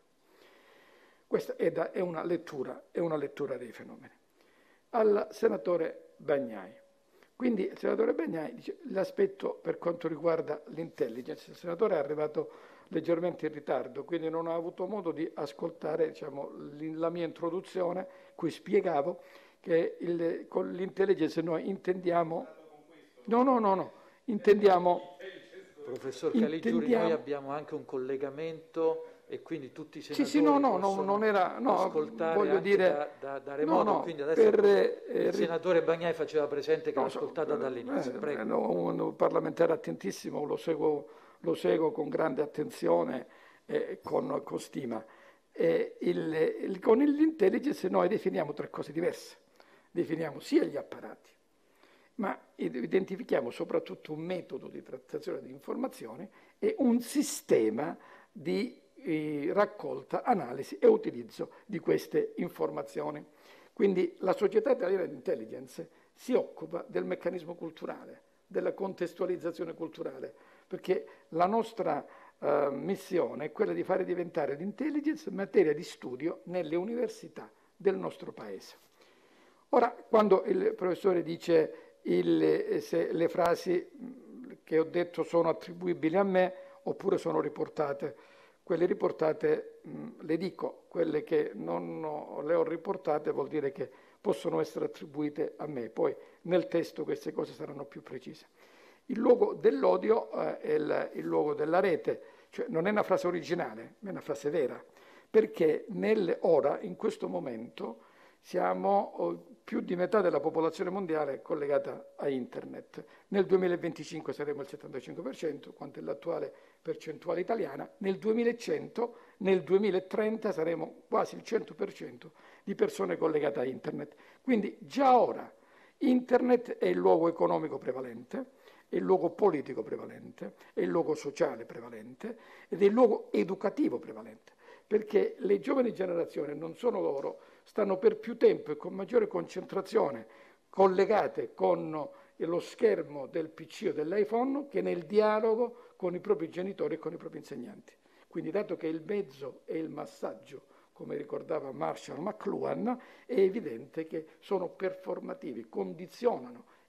Questa è, da, è, una lettura, è una lettura dei fenomeni. Al senatore Bagnai. Quindi il senatore Bagnai dice l'aspetto per quanto riguarda l'intelligence. Il senatore è arrivato leggermente in ritardo, quindi non ho avuto modo di ascoltare, diciamo, la mia introduzione, cui spiegavo che il, con l'intelligence noi intendiamo... No, no, no, no, intendiamo... Professor Caligiuri, noi abbiamo anche un collegamento e quindi tutti i senatori sì, sì, no, no, no, non era, no, ascoltare voglio anche dire, da, da, da remoto, no, no, quindi adesso per, il eh, senatore Bagnai faceva presente che no, l'ha ascoltata so, dall'inizio. Prego. Eh, no, un parlamentare attentissimo, lo seguo, lo seguo con grande attenzione e con, con stima. E il, il, con l'intelligence noi definiamo tre cose diverse. Definiamo sia gli apparati, ma identifichiamo soprattutto un metodo di trattazione di informazioni e un sistema di eh, raccolta, analisi e utilizzo di queste informazioni. Quindi la società italiana di intelligence si occupa del meccanismo culturale, della contestualizzazione culturale, perché la nostra eh, missione è quella di fare diventare l'intelligence materia di studio nelle università del nostro Paese. Ora, quando il professore dice il, se le frasi che ho detto sono attribuibili a me oppure sono riportate, quelle riportate mh, le dico, quelle che non ho, le ho riportate vuol dire che possono essere attribuite a me. Poi nel testo queste cose saranno più precise. Il luogo dell'odio eh, è il, il luogo della rete, cioè non è una frase originale, è una frase vera, perché nel, ora, in questo momento, siamo oh, più di metà della popolazione mondiale collegata a internet. Nel duemilaventicinque saremo al settantacinque per cento, quanto è l'attuale percentuale italiana. Nel duemilacento, nel duemilatrenta saremo quasi il cento per cento di persone collegate a internet. Quindi già ora internet è il luogo economico prevalente, è il luogo politico prevalente, è il luogo sociale prevalente ed è il luogo educativo prevalente, perché le giovani generazioni non sono loro, stanno per più tempo e con maggiore concentrazione collegate con lo schermo del P C o dell'iPhone che nel dialogo con i propri genitori e con i propri insegnanti. Quindi, dato che il mezzo è il massaggio, come ricordava Marshall McLuhan, è evidente che sono performativi, condizionano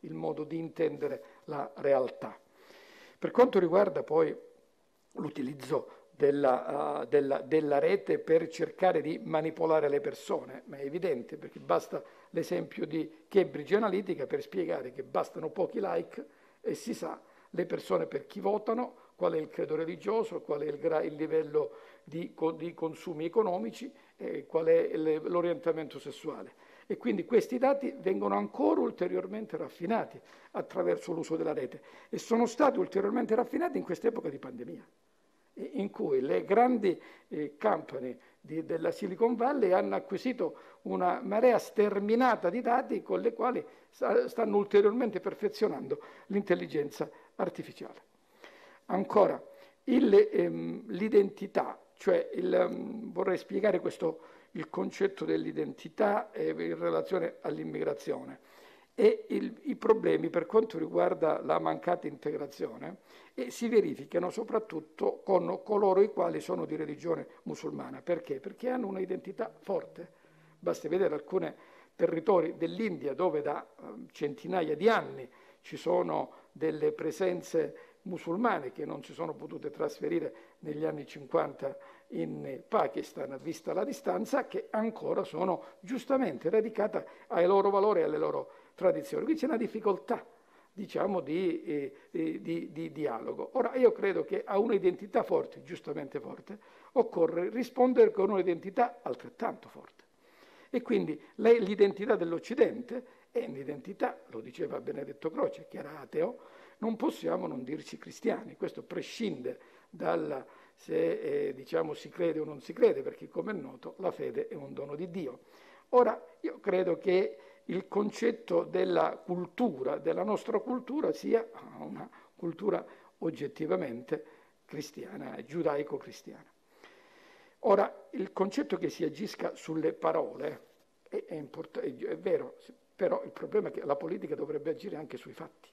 il modo di intendere la realtà. Per quanto riguarda poi l'utilizzo della, uh, della, della rete per cercare di manipolare le persone, ma è evidente, perché basta l'esempio di Cambridge Analytica per spiegare che bastano pochi like e si sa le persone per chi votano, qual è il credo religioso, qual è il, gra- il livello di, di consumi economici, eh, qual è le, l'orientamento sessuale. E quindi questi dati vengono ancora ulteriormente raffinati attraverso l'uso della rete e sono stati ulteriormente raffinati in quest'epoca di pandemia, in cui le grandi eh, company di, della Silicon Valley hanno acquisito una marea sterminata di dati con le quali sta, stanno ulteriormente perfezionando l'intelligenza artificiale. Ancora, il, ehm, l'identità, cioè il, um, vorrei spiegare questo, il concetto dell'identità eh, in relazione all'immigrazione e il, i problemi per quanto riguarda la mancata integrazione e si verificano soprattutto con coloro i quali sono di religione musulmana. Perché? Perché hanno un'identità forte. Basti vedere alcuni territori dell'India dove da um, centinaia di anni ci sono delle presenze musulmane che non si sono potute trasferire negli anni cinquanta in Pakistan, vista la distanza, che ancora sono giustamente radicate ai loro valori e alle loro tradizioni. Qui c'è una difficoltà, diciamo, di, eh, di, di, di dialogo. Ora, io credo che a un'identità forte, giustamente forte, occorre rispondere con un'identità altrettanto forte. E quindi l'identità dell'Occidente è un'identità, lo diceva Benedetto Croce, che era ateo, non possiamo non dirci cristiani. Questo prescinde dalla se eh, diciamo si crede o non si crede, perché come è noto la fede è un dono di Dio. Ora, io credo che il concetto della cultura, della nostra cultura, sia una cultura oggettivamente cristiana, giudaico-cristiana. Ora, il concetto che si agisca sulle parole è, è, import- è, è vero, però il problema è che la politica dovrebbe agire anche sui fatti.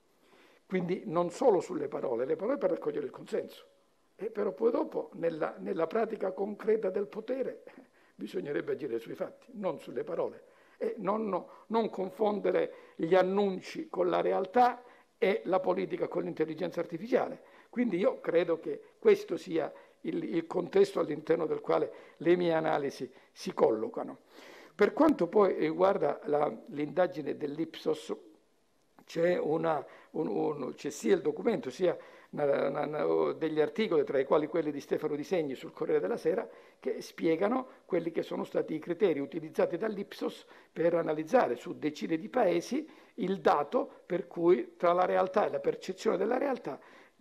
Quindi non solo sulle parole, le parole per raccogliere il consenso, e però poi dopo nella, nella pratica concreta del potere eh, bisognerebbe agire sui fatti, non sulle parole. E non, non confondere gli annunci con la realtà e la politica con l'intelligenza artificiale. Quindi io credo che questo sia il, il contesto all'interno del quale le mie analisi si collocano. Per quanto poi riguarda la, l'indagine dell'Ipsos, c'è, una, un, un, c'è sia il documento sia una, una, una, degli articoli, tra i quali quelli di Stefano Di Segni sul Corriere della Sera, che spiegano quelli che sono stati i criteri utilizzati dall'Ipsos per analizzare su decine di paesi il dato per cui tra la realtà e la percezione della realtà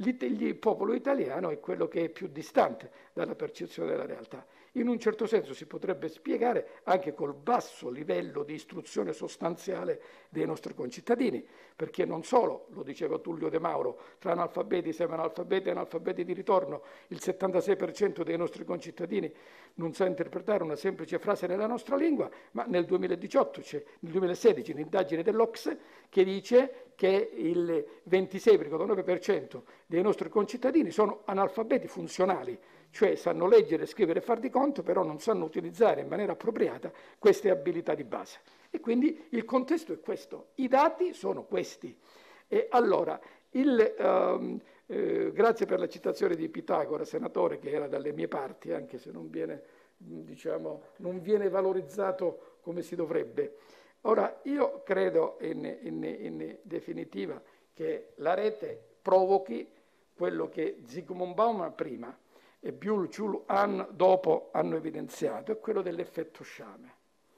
il popolo italiano è quello che è più distante dalla percezione della realtà. In un certo senso si potrebbe spiegare anche col basso livello di istruzione sostanziale dei nostri concittadini, perché non solo, lo diceva Tullio De Mauro, tra analfabeti, semi-analfabeti e analfabeti di ritorno, il settantasei per cento dei nostri concittadini non sa interpretare una semplice frase nella nostra lingua, ma nel duemiladiciotto c'è, nel duemilasedici, un'indagine dell'Ocse che dice che il ventisei virgola nove per cento dei nostri concittadini sono analfabeti funzionali, cioè sanno leggere, scrivere e far di conto, però non sanno utilizzare in maniera appropriata queste abilità di base. E quindi il contesto è questo, i dati sono questi. E allora, il, um, eh, grazie per la citazione di Pitagora, senatore, che era dalle mie parti, anche se non viene, diciamo, non viene valorizzato come si dovrebbe. Ora, io credo in, in, in definitiva che la rete provochi quello che Zygmunt Bauman prima e Byul-Chul Han dopo hanno evidenziato, è quello dell'effetto sciame.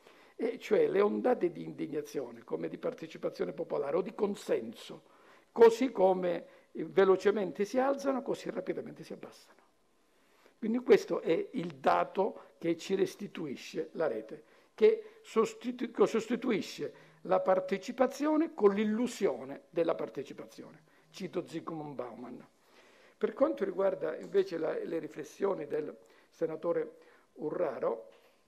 E cioè le ondate di indignazione, come di partecipazione popolare o di consenso, così come velocemente si alzano, così rapidamente si abbassano. Quindi questo è il dato che ci restituisce la rete, che sostitu- sostituisce la partecipazione con l'illusione della partecipazione. Cito Zygmunt Bauman. Per quanto riguarda invece la, le riflessioni del senatore Urraro,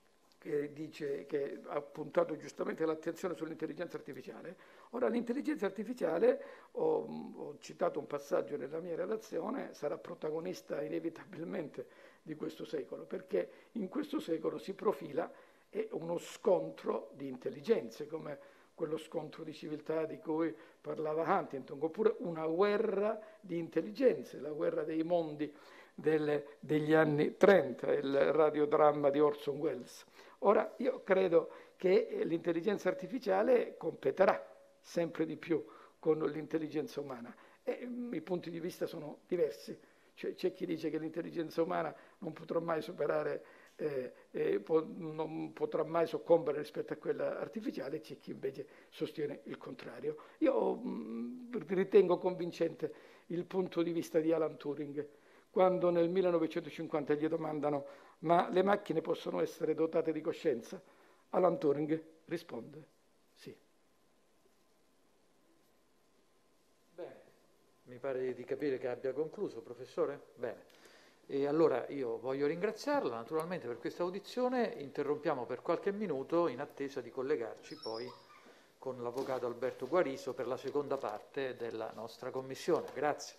che dice che ha puntato giustamente l'attenzione sull'intelligenza artificiale, ora l'intelligenza artificiale, ho, ho citato un passaggio nella mia relazione, sarà protagonista inevitabilmente di questo secolo, perché in questo secolo si profila è uno scontro di intelligenze, come quello scontro di civiltà di cui parlava Huntington, oppure una guerra di intelligenze, la guerra dei mondi delle, degli anni trenta, il radiodramma di Orson Welles. Ora, io credo che l'intelligenza artificiale competerà sempre di più con l'intelligenza umana e i punti di vista sono diversi. Cioè, c'è chi dice che l'intelligenza umana non potrà mai superare, eh, eh, po- non potrà mai soccombere rispetto a quella artificiale, c'è chi invece sostiene il contrario. Io mh, ritengo convincente il punto di vista di Alan Turing, quando nel millenovecentocinquanta gli domandano: ma le macchine possono essere dotate di coscienza? Alan Turing risponde: sì. Bene, mi pare di capire che abbia concluso, professore? Bene. E allora io voglio ringraziarla naturalmente per questa audizione, interrompiamo per qualche minuto in attesa di collegarci poi con l'avvocato Alberto Guariso per la seconda parte della nostra commissione. Grazie.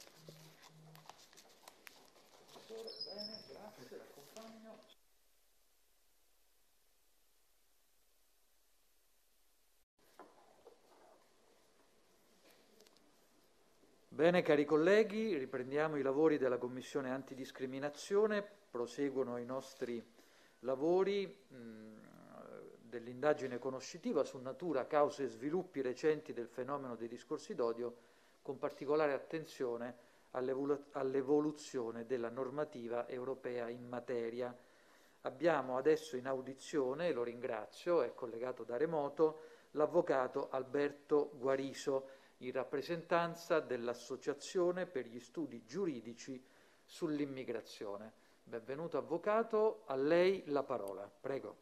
Bene, grazie, l'accompagno. Bene, cari colleghi, riprendiamo i lavori della Commissione Antidiscriminazione, proseguono i nostri lavori mh, dell'indagine conoscitiva su natura, cause e sviluppi recenti del fenomeno dei discorsi d'odio, con particolare attenzione all'evoluzione della normativa europea in materia. Abbiamo adesso in audizione, lo ringrazio, è collegato da remoto, l'avvocato Alberto Guariso, in rappresentanza dell'Associazione per gli Studi Giuridici sull'Immigrazione. Benvenuto avvocato, a lei la parola. Prego.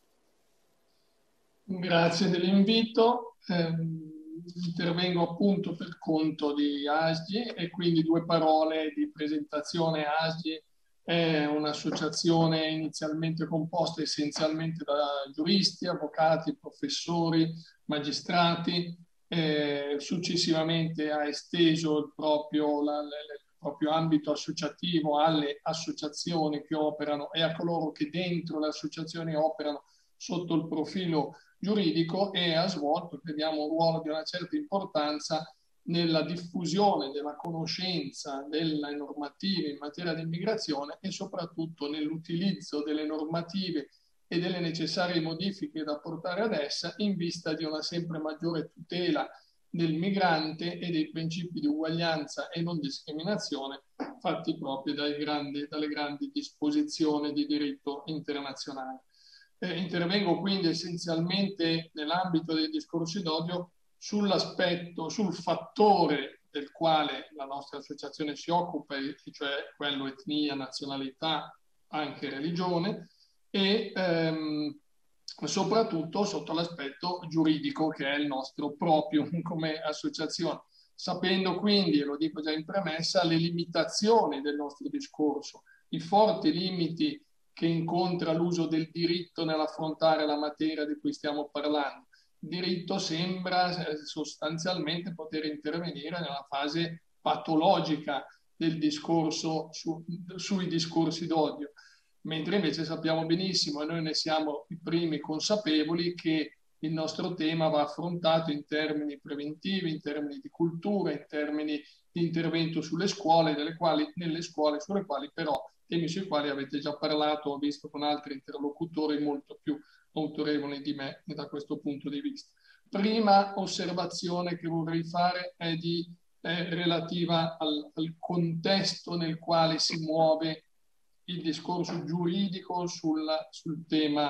Grazie dell'invito. Eh, intervengo appunto per conto di A S G I e quindi due parole di presentazione. A S G I è un'associazione inizialmente composta essenzialmente da giuristi, avvocati, professori, magistrati. Eh, successivamente ha esteso il proprio, la, la, il proprio ambito associativo alle associazioni che operano e a coloro che dentro le associazioni operano sotto il profilo giuridico, e ha svolto, crediamo, un ruolo di una certa importanza nella diffusione della conoscenza delle normative in materia di immigrazione e soprattutto nell'utilizzo delle normative e delle necessarie modifiche da portare ad essa in vista di una sempre maggiore tutela del migrante e dei principi di uguaglianza e non discriminazione fatti propri dai grandi, dalle grandi disposizioni di diritto internazionale. Eh, intervengo quindi essenzialmente nell'ambito dei discorsi d'odio sull'aspetto, sul fattore del quale la nostra associazione si occupa, cioè quello etnia, nazionalità, anche religione, e ehm, soprattutto sotto l'aspetto giuridico, che è il nostro proprio come associazione, sapendo quindi, e lo dico già in premessa, le limitazioni del nostro discorso, i forti limiti che incontra l'uso del diritto nell'affrontare la materia di cui stiamo parlando. Il diritto sembra sostanzialmente poter intervenire nella fase patologica del discorso su, sui discorsi d'odio, mentre invece sappiamo benissimo, e noi ne siamo i primi consapevoli, che il nostro tema va affrontato in termini preventivi, in termini di cultura, in termini di intervento sulle scuole, delle quali, nelle scuole sulle quali però, temi sui quali avete già parlato, ho visto con altri interlocutori molto più autorevoli di me da questo punto di vista. Prima osservazione che vorrei fare è di, eh, relativa al, al contesto nel quale si muove il discorso giuridico sul, sul tema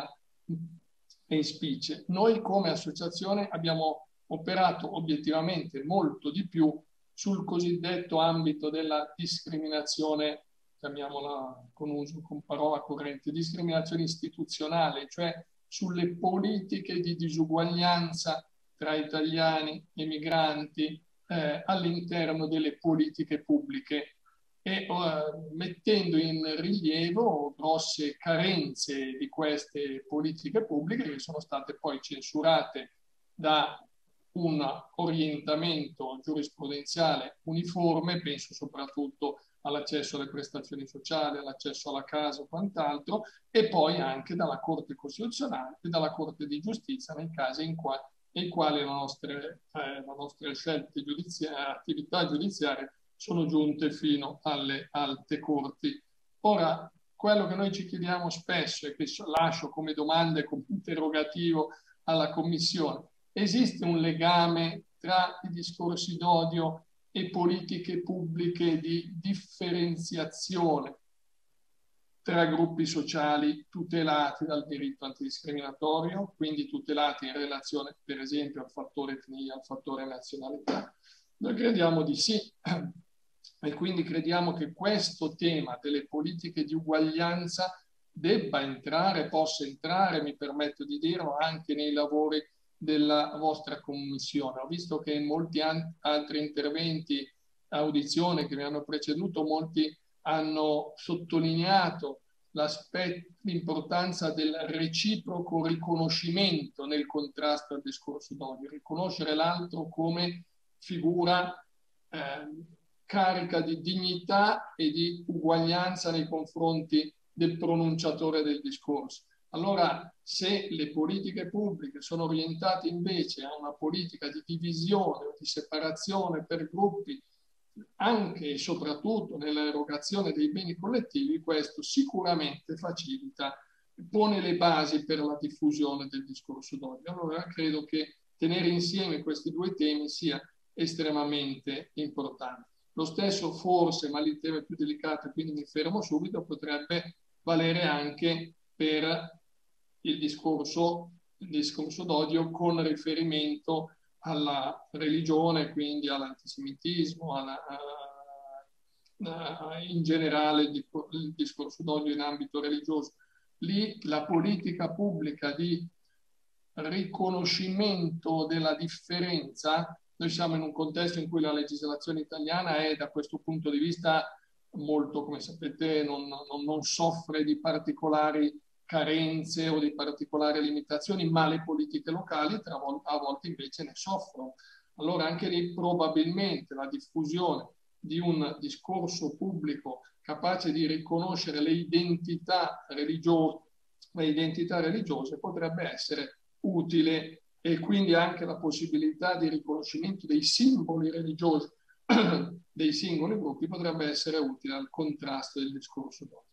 hate speech. Noi come associazione abbiamo operato obiettivamente molto di più sul cosiddetto ambito della discriminazione, chiamiamola con uso, con parola corrente, discriminazione istituzionale, cioè sulle politiche di disuguaglianza tra italiani e migranti eh, all'interno delle politiche pubbliche, e uh, mettendo in rilievo grosse carenze di queste politiche pubbliche che sono state poi censurate da un orientamento giurisprudenziale uniforme, penso soprattutto all'accesso alle prestazioni sociali, all'accesso alla casa o quant'altro, e poi anche dalla Corte Costituzionale e dalla Corte di Giustizia nei casi in, qua, e i quali la nostra, eh, la nostra scelte giudiziarie, attività giudiziarie sono giunte fino alle alte corti. Ora, quello che noi ci chiediamo spesso e che lascio come domanda e come interrogativo alla Commissione: esiste un legame tra i discorsi d'odio e politiche pubbliche di differenziazione tra gruppi sociali tutelati dal diritto antidiscriminatorio, quindi tutelati in relazione per esempio al fattore etnia, al fattore nazionalità? Noi crediamo di sì, e quindi crediamo che questo tema delle politiche di uguaglianza debba entrare, possa entrare, mi permetto di dirlo, anche nei lavori della vostra Commissione. Ho visto che in molti altri interventi, audizione che mi hanno preceduto, molti hanno sottolineato l'importanza del reciproco riconoscimento nel contrasto al discorso d'odio, riconoscere l'altro come figura eh, carica di dignità e di uguaglianza nei confronti del pronunciatore del discorso. Allora, se le politiche pubbliche sono orientate invece a una politica di divisione o di separazione per gruppi, anche e soprattutto nell'erogazione dei beni collettivi, questo sicuramente facilita, pone le basi per la diffusione del discorso d'odio. Allora credo che tenere insieme questi due temi sia estremamente importante. Lo stesso forse, ma il tema è più delicato e quindi mi fermo subito, potrebbe valere anche per il discorso, il discorso d'odio con riferimento alla religione, quindi all'antisemitismo, alla, a, a, in generale il, il discorso d'odio in ambito religioso. Lì la politica pubblica di riconoscimento della differenza, noi siamo in un contesto in cui la legislazione italiana è da questo punto di vista molto, come sapete, non, non, non soffre di particolari carenze o di particolari limitazioni, ma le politiche locali tra volte, a volte invece ne soffrono. Allora anche lì probabilmente la diffusione di un discorso pubblico capace di riconoscere le identità religiose, le identità religiose potrebbe essere utile, e quindi anche la possibilità di riconoscimento dei simboli religiosi dei singoli gruppi potrebbe essere utile al contrasto del discorso d'odio.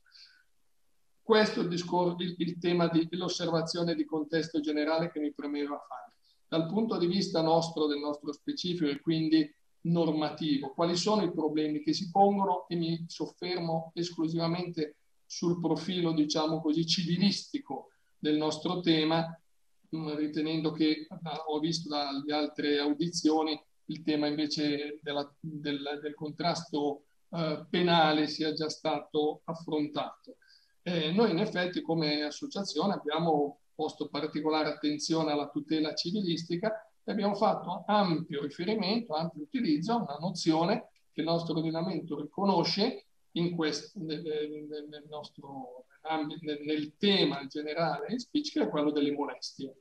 Questo è il, discor- il, il tema dell'osservazione di contesto generale che mi premeva fare. Dal punto di vista nostro, del nostro specifico e quindi normativo, quali sono i problemi che si pongono, e mi soffermo esclusivamente sul profilo, diciamo così, civilistico del nostro tema, ritenendo che, ho visto dalle altre audizioni, il tema invece della, del, del contrasto eh, penale sia già stato affrontato. Eh, noi in effetti come associazione abbiamo posto particolare attenzione alla tutela civilistica e abbiamo fatto ampio riferimento, ampio utilizzo a una nozione che il nostro ordinamento riconosce in questo, nel, nel, nel nostro nel, nel tema generale speech, che è quello delle molestie.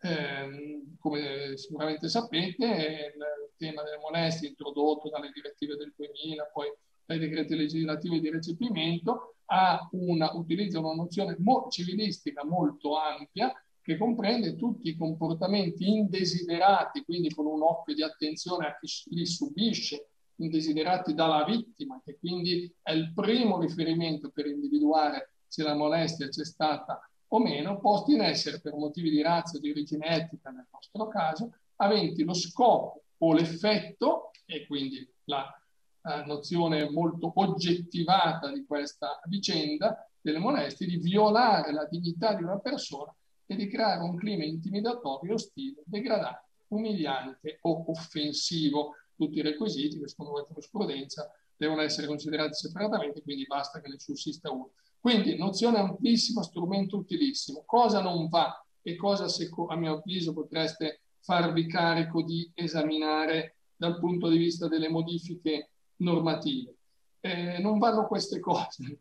Eh, come sicuramente sapete, il tema delle molestie introdotto dalle direttive del duemila, poi dai decreti legislativi di recepimento, ha una, utilizza una nozione mo- civilistica molto ampia che comprende tutti i comportamenti indesiderati, quindi con un occhio di attenzione a chi li subisce, indesiderati dalla vittima, che quindi è il primo riferimento per individuare se la molestia c'è stata o meno, posti in essere per motivi di razza o di origine etnica, nel nostro caso, aventi lo scopo o l'effetto, e quindi la eh, nozione molto oggettivata di questa vicenda delle molestie, di violare la dignità di una persona e di creare un clima intimidatorio, ostile, degradante, umiliante o offensivo. Tutti i requisiti che secondo la giurisprudenza devono essere considerati separatamente, quindi basta che ne sussista uno. Quindi nozione amplissima, strumento utilissimo. Cosa non va e cosa a mio avviso potreste farvi carico di esaminare dal punto di vista delle modifiche normative? Eh, non vanno queste cose.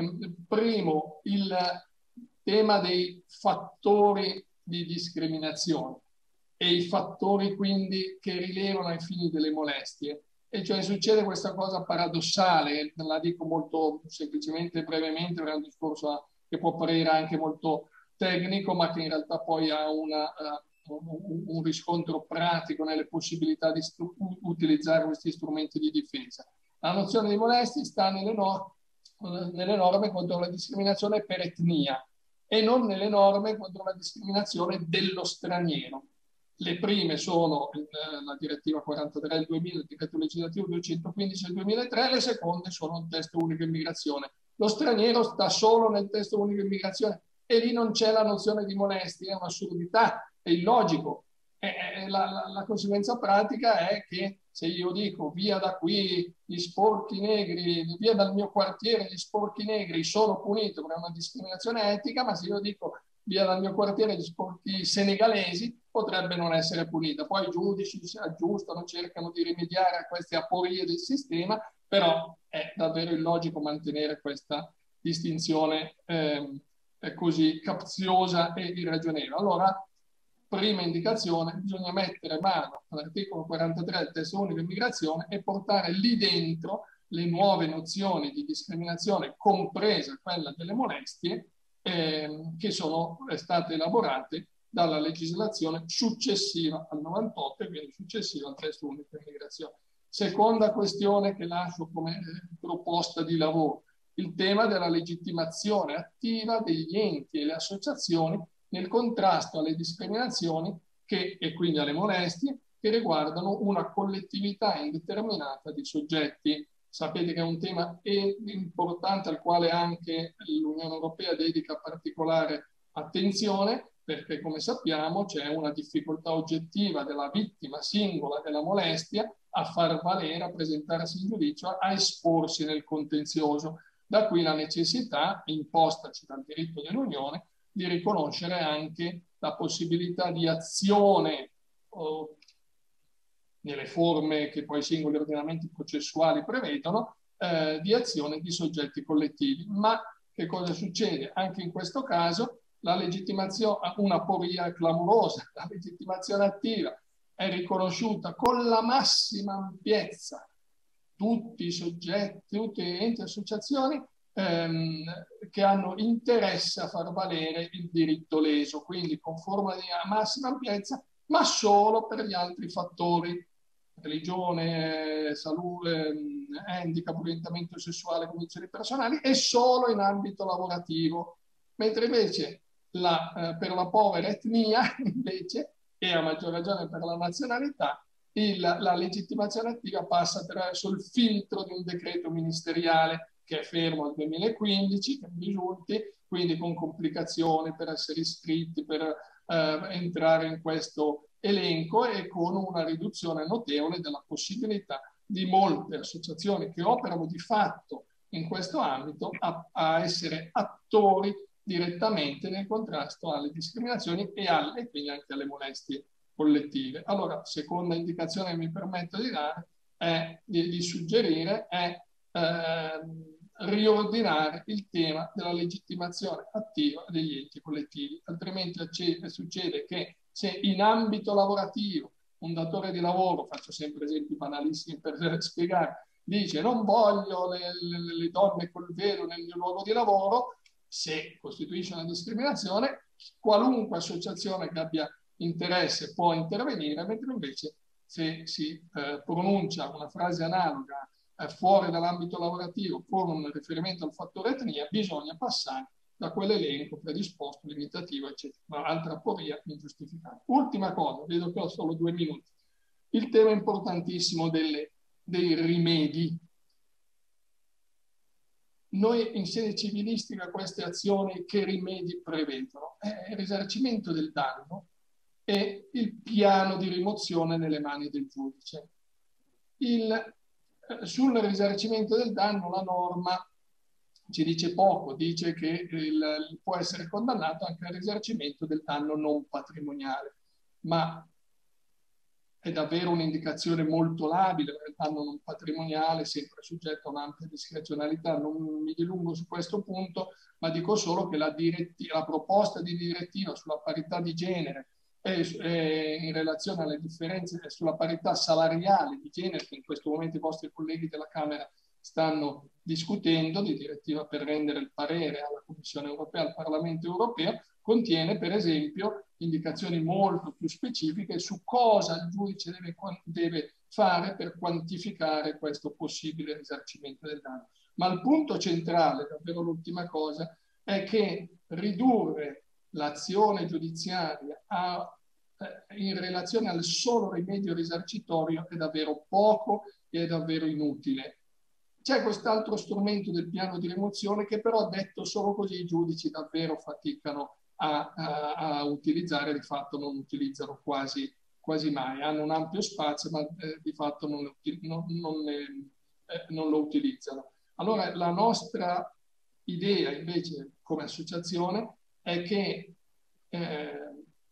Primo, il tema dei fattori di discriminazione e i fattori quindi che rilevano ai fini delle molestie. E cioè succede questa cosa paradossale, la dico molto semplicemente e brevemente, è un discorso che può apparire anche molto tecnico, ma che in realtà poi ha una, un, un riscontro pratico nelle possibilità di utilizzare questi strumenti di difesa. La nozione di molestie sta nelle, no nelle norme contro la discriminazione per etnia e non nelle norme contro la discriminazione dello straniero. Le prime sono la direttiva quarantatré del duemila, il decreto legislativo duecentoquindici del duemilatré, le seconde sono il testo unico immigrazione. Lo straniero sta solo nel testo unico immigrazione e lì non c'è la nozione di molestia, è un'assurdità, è illogico. E la, la, la conseguenza pratica è che se io dico via da qui gli sporchi negri, via dal mio quartiere gli sporchi negri, sono punito per una discriminazione etica, ma se io dico via dal mio quartiere gli sporchi senegalesi, potrebbe non essere punita. Poi i giudici si aggiustano, cercano di rimediare a queste aporie del sistema, però è davvero illogico mantenere questa distinzione eh, così capziosa e irragionevole. Allora, prima indicazione, bisogna mettere mano all'articolo quarantatré del testo unico immigrazione e portare lì dentro le nuove nozioni di discriminazione, compresa quella delle molestie, eh, che sono state elaborate dalla legislazione successiva al novantotto e quindi successiva al testo unico immigrazione. Seconda questione che lascio come eh, proposta di lavoro, il tema della legittimazione attiva degli enti e le associazioni nel contrasto alle discriminazioni che, e quindi alle molestie che riguardano una collettività indeterminata di soggetti. Sapete che è un tema importante al quale anche l'Unione Europea dedica particolare attenzione, perché come sappiamo c'è una difficoltà oggettiva della vittima singola della molestia a far valere, a presentarsi in giudizio, a esporsi nel contenzioso. Da qui la necessità, impostaci dal diritto dell'Unione, di riconoscere anche la possibilità di azione oh, nelle forme che poi i singoli ordinamenti processuali prevedono, eh, di azione di soggetti collettivi. Ma che cosa succede? Anche in questo caso la legittimazione ha una aporia clamorosa, la legittimazione attiva è riconosciuta con la massima ampiezza. Tutti i soggetti, tutti gli enti e associazioni ehm, che hanno interesse a far valere il diritto leso, quindi con forma di massima ampiezza, ma solo per gli altri fattori: religione, salute, handicap, orientamento sessuale, condizioni personali, e solo in ambito lavorativo. Mentre invece la, eh, per la povera etnia, invece, e a maggior ragione per la nazionalità, il, la legittimazione attiva passa attraverso il filtro di un decreto ministeriale che è fermo al duemilaquindici, che non risulti, quindi con complicazioni per essere iscritti, per eh, entrare in questo elenco, e con una riduzione notevole della possibilità di molte associazioni che operano di fatto in questo ambito a, a essere attori direttamente nel contrasto alle discriminazioni e, alle, e quindi anche alle molestie collettive. Allora, seconda indicazione che mi permetto di dare, è, di, di suggerire, è eh, riordinare il tema della legittimazione attiva degli enti collettivi. Altrimenti succede che se in ambito lavorativo un datore di lavoro, faccio sempre esempi banalissimi per spiegare, dice non voglio le, le, le donne col velo nel mio luogo di lavoro, se costituisce una discriminazione, qualunque associazione che abbia interesse può intervenire, mentre invece se si eh, pronuncia una frase analoga eh, fuori dall'ambito lavorativo con un riferimento al fattore etnia, bisogna passare da quell'elenco predisposto, limitativo, eccetera. Ma altra aporia ingiustificata. Ultima cosa, vedo che ho solo due minuti. Il tema importantissimo delle, dei rimedi. Noi in sede civilistica queste azioni che rimedi prevedono? È il risarcimento del danno e il piano di rimozione nelle mani del giudice. Il, eh, sul risarcimento del danno la norma ci dice poco, dice che il, può essere condannato anche al risarcimento del danno non patrimoniale, ma è davvero un'indicazione molto labile, perché il danno non patrimoniale è sempre soggetto a un'ampia discrezionalità. Non mi dilungo su questo punto, ma dico solo che la, la proposta di direttiva sulla parità di genere e, e in relazione alle differenze sulla parità salariale di genere, che in questo momento i vostri colleghi della Camera stanno discutendo, di direttiva per rendere il parere alla Commissione europea, al Parlamento europeo, contiene per esempio indicazioni molto più specifiche su cosa il giudice deve, deve fare per quantificare questo possibile risarcimento del danno. Ma il punto centrale, davvero l'ultima cosa, è che ridurre l'azione giudiziaria a, eh, in relazione al solo rimedio risarcitorio è davvero poco e è davvero inutile. C'è quest'altro strumento del piano di rimozione che però, detto solo così, i giudici davvero faticano a, a, a utilizzare, di fatto non utilizzano quasi, quasi mai. Hanno un ampio spazio, ma eh, di fatto non, non, non, ne, eh, non lo utilizzano. Allora la nostra idea invece come associazione è che eh,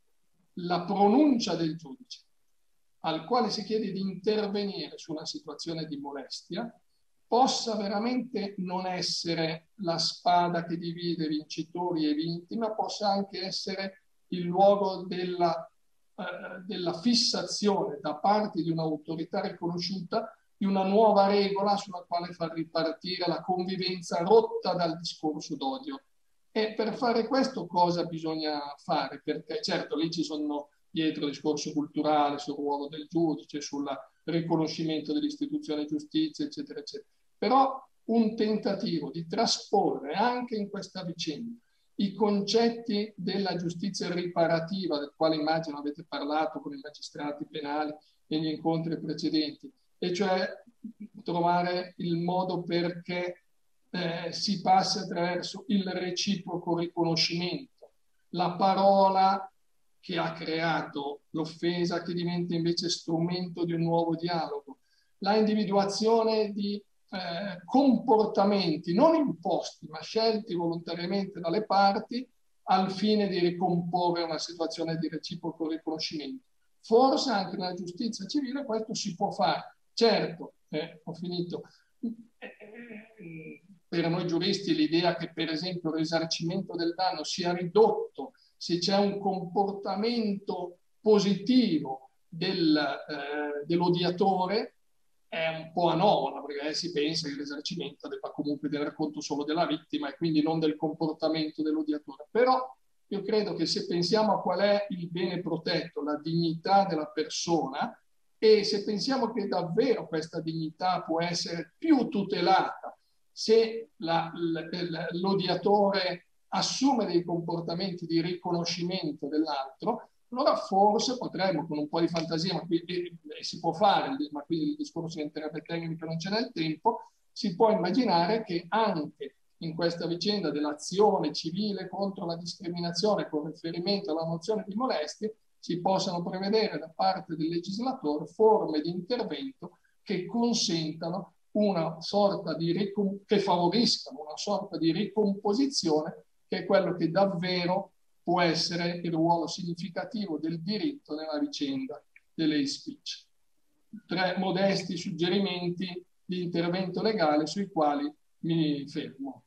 la pronuncia del giudice al quale si chiede di intervenire su una situazione di molestia possa veramente non essere la spada che divide vincitori e vinti, ma possa anche essere il luogo della, eh, della fissazione da parte di un'autorità riconosciuta di una nuova regola sulla quale far ripartire la convivenza rotta dal discorso d'odio. E per fare questo cosa bisogna fare? Perché certo lì ci sono dietro il discorso culturale sul ruolo del giudice, sul riconoscimento dell'istituzione giustizia, eccetera, eccetera. Però un tentativo di trasporre anche in questa vicenda i concetti della giustizia riparativa, del quale immagino avete parlato con i magistrati penali negli incontri precedenti, e cioè trovare il modo perché eh, si passi attraverso il reciproco riconoscimento, la parola che ha creato l'offesa che diventa invece strumento di un nuovo dialogo, la individuazione di eh, comportamenti non imposti ma scelti volontariamente dalle parti al fine di ricomporre una situazione di reciproco riconoscimento. Forse anche nella giustizia civile questo si può fare. Certo, eh, ho finito, per noi giuristi l'idea che per esempio il risarcimento del danno sia ridotto se c'è un comportamento positivo del, eh, dell'odiatore è un po' anomala, perché si pensa che il risarcimento debba comunque tener conto solo della vittima e quindi non del comportamento dell'odiatore. Però io credo che se pensiamo a qual è il bene protetto, la dignità della persona, e se pensiamo che davvero questa dignità può essere più tutelata se l'odiatore assume dei comportamenti di riconoscimento dell'altro, allora forse potremmo, con un po' di fantasia, ma qui e, e si può fare, ma qui il discorso diventerebbe tecnico, non ce n'è il tempo, si può immaginare che anche in questa vicenda dell'azione civile contro la discriminazione con riferimento alla nozione di molestie si possano prevedere da parte del legislatore forme di intervento che consentano una sorta di che favoriscano una sorta di ricomposizione, che è quello che davvero può essere il ruolo significativo del diritto nella vicenda dell'hate speech. Tre modesti suggerimenti di intervento legale sui quali mi fermo.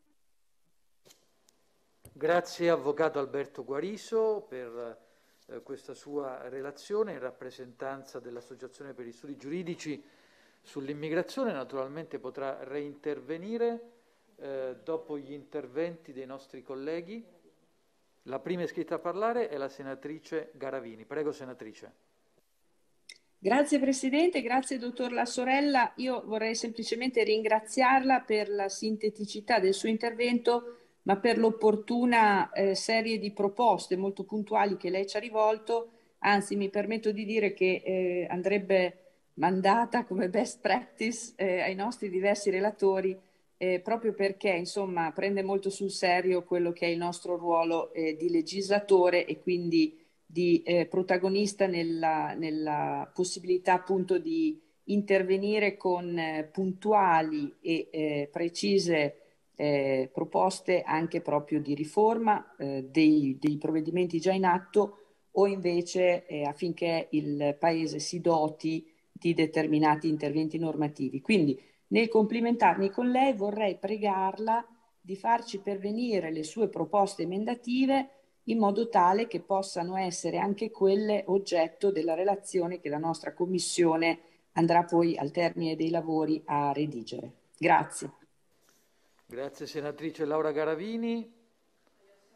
Grazie Avvocato Alberto Guariso per eh, questa sua relazione in rappresentanza dell'Associazione per gli Studi Giuridici sull'immigrazione. Naturalmente potrà reintervenire eh, dopo gli interventi dei nostri colleghi. La prima iscritta a parlare è la senatrice Garavini. Prego, senatrice. Grazie Presidente, grazie Dottor La Sorella. Io vorrei semplicemente ringraziarla per la sinteticità del suo intervento, ma per l'opportuna eh, serie di proposte molto puntuali che lei ci ha rivolto. Anzi, mi permetto di dire che eh, andrebbe mandata come best practice eh, ai nostri diversi relatori, eh, proprio perché insomma prende molto sul serio quello che è il nostro ruolo eh, di legislatore e quindi di eh, protagonista nella, nella possibilità appunto di intervenire con eh, puntuali e eh, precise eh, proposte anche proprio di riforma eh, dei, dei provvedimenti già in atto o invece eh, affinché il Paese si doti di determinati interventi normativi. Quindi nel complimentarmi con lei vorrei pregarla di farci pervenire le sue proposte emendative in modo tale che possano essere anche quelle oggetto della relazione che la nostra Commissione andrà poi al termine dei lavori a redigere. Grazie. Grazie senatrice Laura Garavini.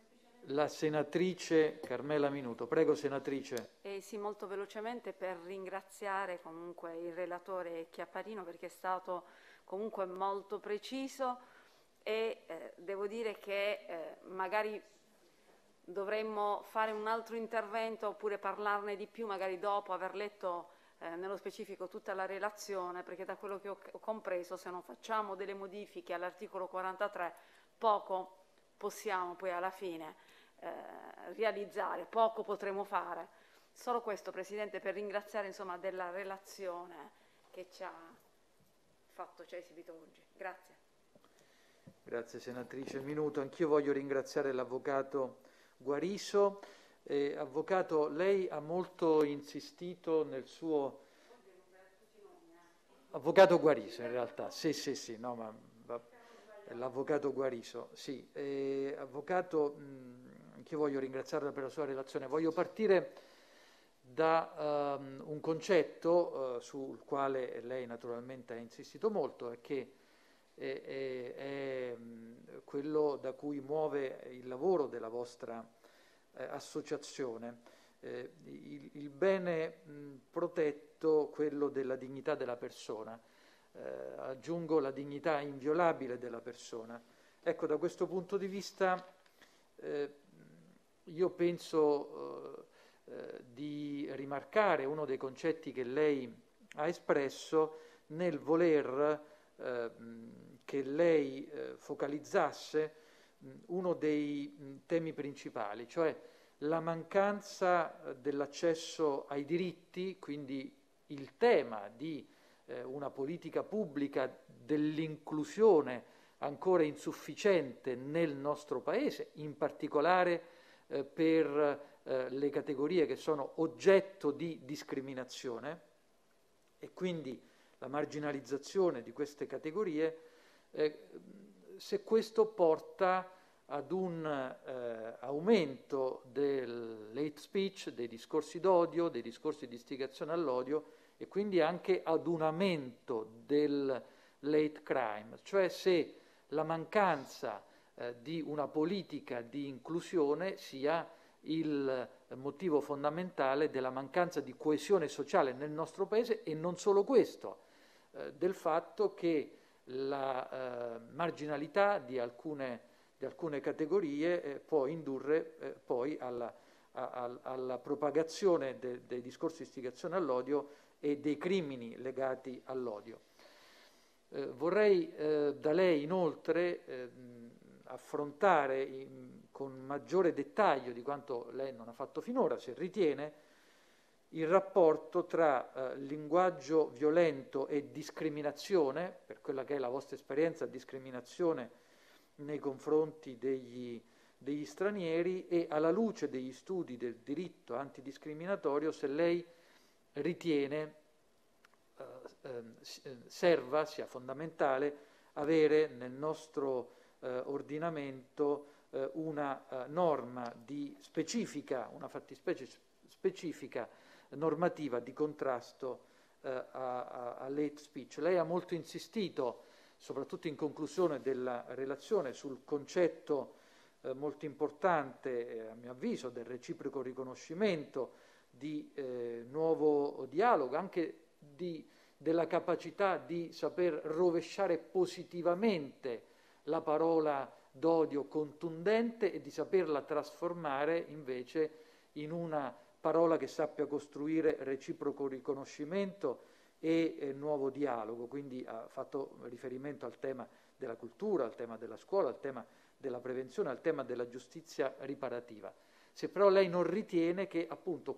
la senatrice Carmela Minuto. Prego, senatrice. Eh sì, molto velocemente per ringraziare comunque il relatore Chiapparino, perché è stato comunque molto preciso e eh, devo dire che eh, magari dovremmo fare un altro intervento oppure parlarne di più magari dopo aver letto eh, nello specifico tutta la relazione, perché da quello che ho, ho compreso, se non facciamo delle modifiche all'articolo quarantatré poco possiamo poi alla fine eh, realizzare, poco potremo fare. Solo questo, Presidente, per ringraziare insomma della relazione che ci ha fatto, ci ha esibito oggi. Grazie. Grazie senatrice Minuto. Anch'io voglio ringraziare l'avvocato Guariso. Eh, avvocato, lei ha molto insistito nel suo... Avvocato Guariso in realtà, sì sì sì, no ma... L'avvocato Guariso, sì. Eh, avvocato, mh, anch'io voglio ringraziarla per la sua relazione. Voglio partire da um, un concetto uh, sul quale lei naturalmente ha insistito molto, e che è, è, è mh, quello da cui muove il lavoro della vostra eh, associazione. Eh, il, il bene mh, protetto, quello della dignità della persona. Eh, aggiungo la dignità inviolabile della persona. Ecco, da questo punto di vista eh, io penso eh, eh, di rimarcare uno dei concetti che lei ha espresso nel voler eh, che lei eh, focalizzasse mh, uno dei mh, temi principali, cioè la mancanza eh, dell'accesso ai diritti, quindi il tema di una politica pubblica dell'inclusione ancora insufficiente nel nostro Paese, in particolare eh, per eh, le categorie che sono oggetto di discriminazione, e quindi la marginalizzazione di queste categorie, eh, se questo porta ad un eh, aumento del hate speech, dei discorsi d'odio, dei discorsi di istigazione all'odio, e quindi anche ad un aumento del late crime, cioè se la mancanza eh, di una politica di inclusione sia il motivo fondamentale della mancanza di coesione sociale nel nostro Paese, e non solo questo, eh, del fatto che la eh, marginalità di alcune, di alcune categorie eh, può indurre eh, poi alla, a, a, alla propagazione de, dei discorsi di istigazione all'odio e dei crimini legati all'odio. Eh, vorrei eh, da lei inoltre eh, affrontare in, con maggiore dettaglio di quanto lei non ha fatto finora, se ritiene, il rapporto tra eh, linguaggio violento e discriminazione, per quella che è la vostra esperienza, discriminazione nei confronti degli, degli stranieri, e alla luce degli studi del diritto antidiscriminatorio, se lei ritiene eh, eh, serva, sia fondamentale, avere nel nostro eh, ordinamento eh, una eh, norma di specifica, una fattispecie specifica normativa di contrasto eh, all'hate speech. Lei ha molto insistito, soprattutto in conclusione della relazione, sul concetto eh, molto importante, eh, a mio avviso, del reciproco riconoscimento, di eh, nuovo dialogo, anche di, della capacità di saper rovesciare positivamente la parola d'odio contundente e di saperla trasformare invece in una parola che sappia costruire reciproco riconoscimento e eh, nuovo dialogo. Quindi ha fatto riferimento al tema della cultura, al tema della scuola, al tema della prevenzione, al tema della giustizia riparativa. Se però lei non ritiene che appunto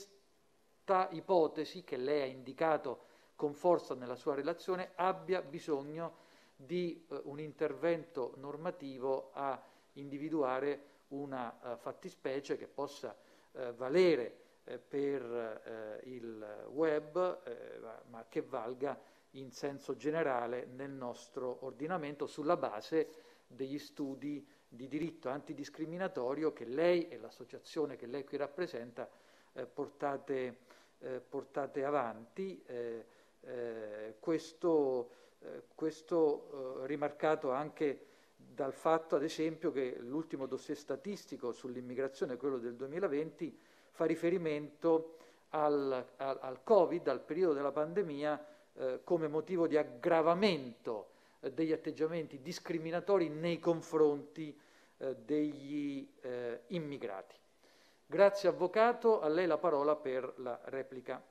questa ipotesi che lei ha indicato con forza nella sua relazione abbia bisogno di eh, un intervento normativo a individuare una uh, fattispecie che possa uh, valere uh, per uh, il web, uh, ma che valga in senso generale nel nostro ordinamento sulla base degli studi di diritto antidiscriminatorio che lei e l'associazione che lei qui rappresenta eh, portate, eh, portate avanti. Eh, eh, questo eh, questo eh, rimarcato anche dal fatto, ad esempio, che l'ultimo dossier statistico sull'immigrazione, quello del duemilaventi, fa riferimento al, al, al Covid, al periodo della pandemia, eh, come motivo di aggravamento eh, degli atteggiamenti discriminatori nei confronti eh, degli eh, immigrati. Grazie Avvocato, a lei la parola per la replica.